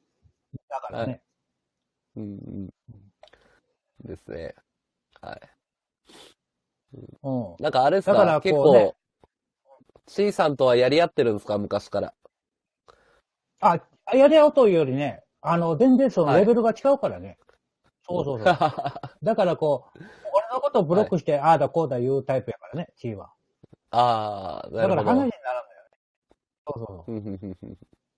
だからね。 い。うん。ですね。はい。なんかあれですか、 だから結こうね構、C さんとはやり合ってるんですか、昔から。 やり合うというよりね、全然そのはいレベルが違うからね。そうそうそう。だからこう、俺のことをブロックして、ああだこうだ言うタイプやからね、C は。 ああ、なだからるほど。 話にならんのよね。そうそうそう。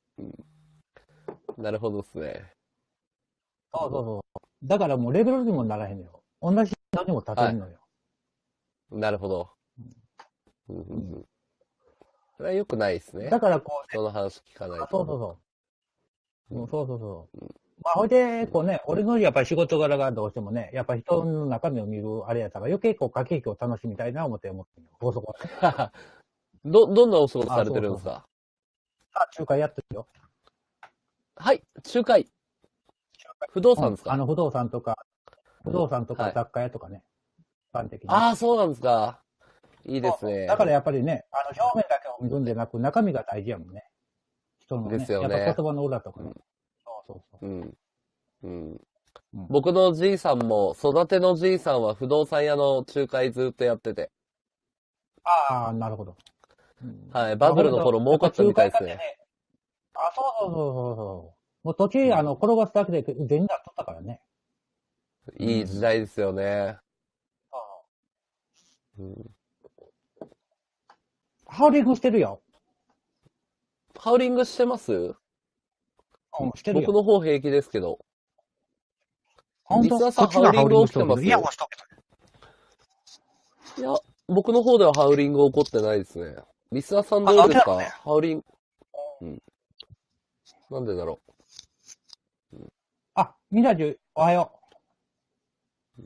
なるほどですね。 そうそうそう。だからもうレベルにもならへんのよ。同じ人にも立てるのよ。 なるほど。それは良くないですね。 だからこう、 人の話聞かないと。 そうそうそう。そうそうそう。まあ、ほいで、こうね、俺のやっぱり仕事柄がどうしてもね、やっぱり人の中身を見るあれやったから余計こう駆け引きを楽しみたいな思ってるよ。そこはね。 どんなお仕事されてるんですか？ 仲介やってるよ。 はい、仲介。不動産ですか？ 不動産とかはい雑貨屋とかね。一般的に。 ああ、そうなんですか。いいですね。 だからやっぱりね、表面だけを見るんじゃなく、中身が大事やもんね。人のね。 ですよねやっぱ言葉の裏とかね。そうそう。 僕のじいさんも、育てのじいさんは不動産屋の仲介ずっとやってて。 ああ、なるほど。 はい、バブルの頃儲かったみたいですね。 そう。もう土地、転がすだけで全になっとったからね。 いい時代ですよね。 ハウリングしてるよ。 ハウリングしてます？ してるよ。 僕の方平気ですけど。 本当リスナーさんハウリング起きてます？ いや、したけいや、僕の方ではハウリング起こってないですね。リスナーさんどうですか？ハウリング。なんでだろみなじゅ、おはよう。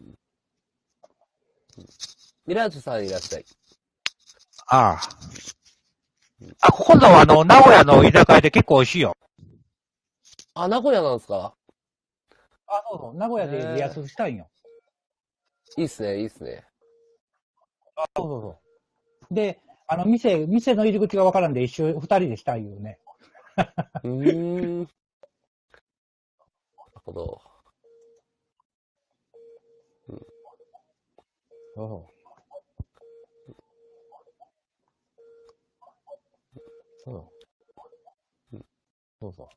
ミラージュさんいらっしゃい。 今度は名古屋の居酒屋で結構美味しいよ。 あ、名古屋なんですか？ そうそう。名古屋でリアスしたいんよ。 いいっすね、いいっすね。 そう。で、店の入り口がわからんで二人でしたいよね。 なるほど。 そうそう。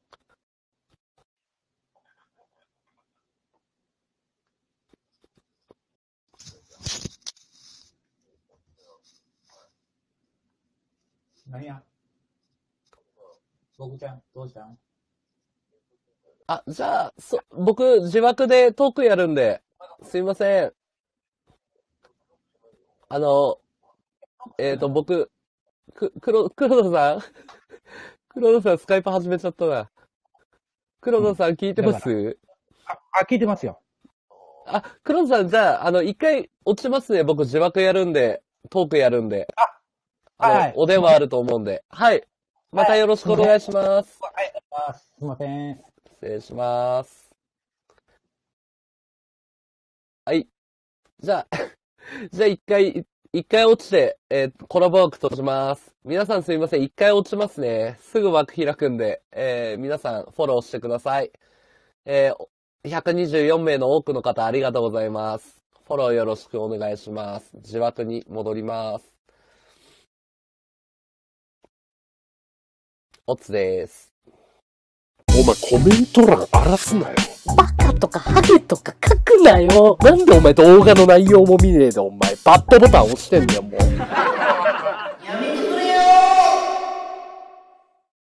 何や僕ちゃん、どうしたん？ あ、じゃあ、僕、自枠でトークやるんで、すいません。僕、黒田さん黒田さんスカイプ始めちゃったな。黒田さん聞いてます？ 聞いてますよ。 黒田さん、じゃあ、一回落ちますね。僕自枠やるんで、トークやるんで。 はい。 お電話あると思うんで。はい。またよろしくお願いします。 はい。すいません。 失礼します。 はい。じゃあ、じゃあ一回落ちて、コラボ枠閉じます。皆さんすいません。一回落ちますね。すぐ枠開くんで、皆さんフォローしてください。124名の多くの方ありがとうございます。フォローよろしくお願いします。自枠に戻ります。オツです。 お前コメント欄荒らすなよ。 バカとかハゲとか書くなよ。 なんでお前動画の内容も見ねえでお前バッドボタン押してんだよもう。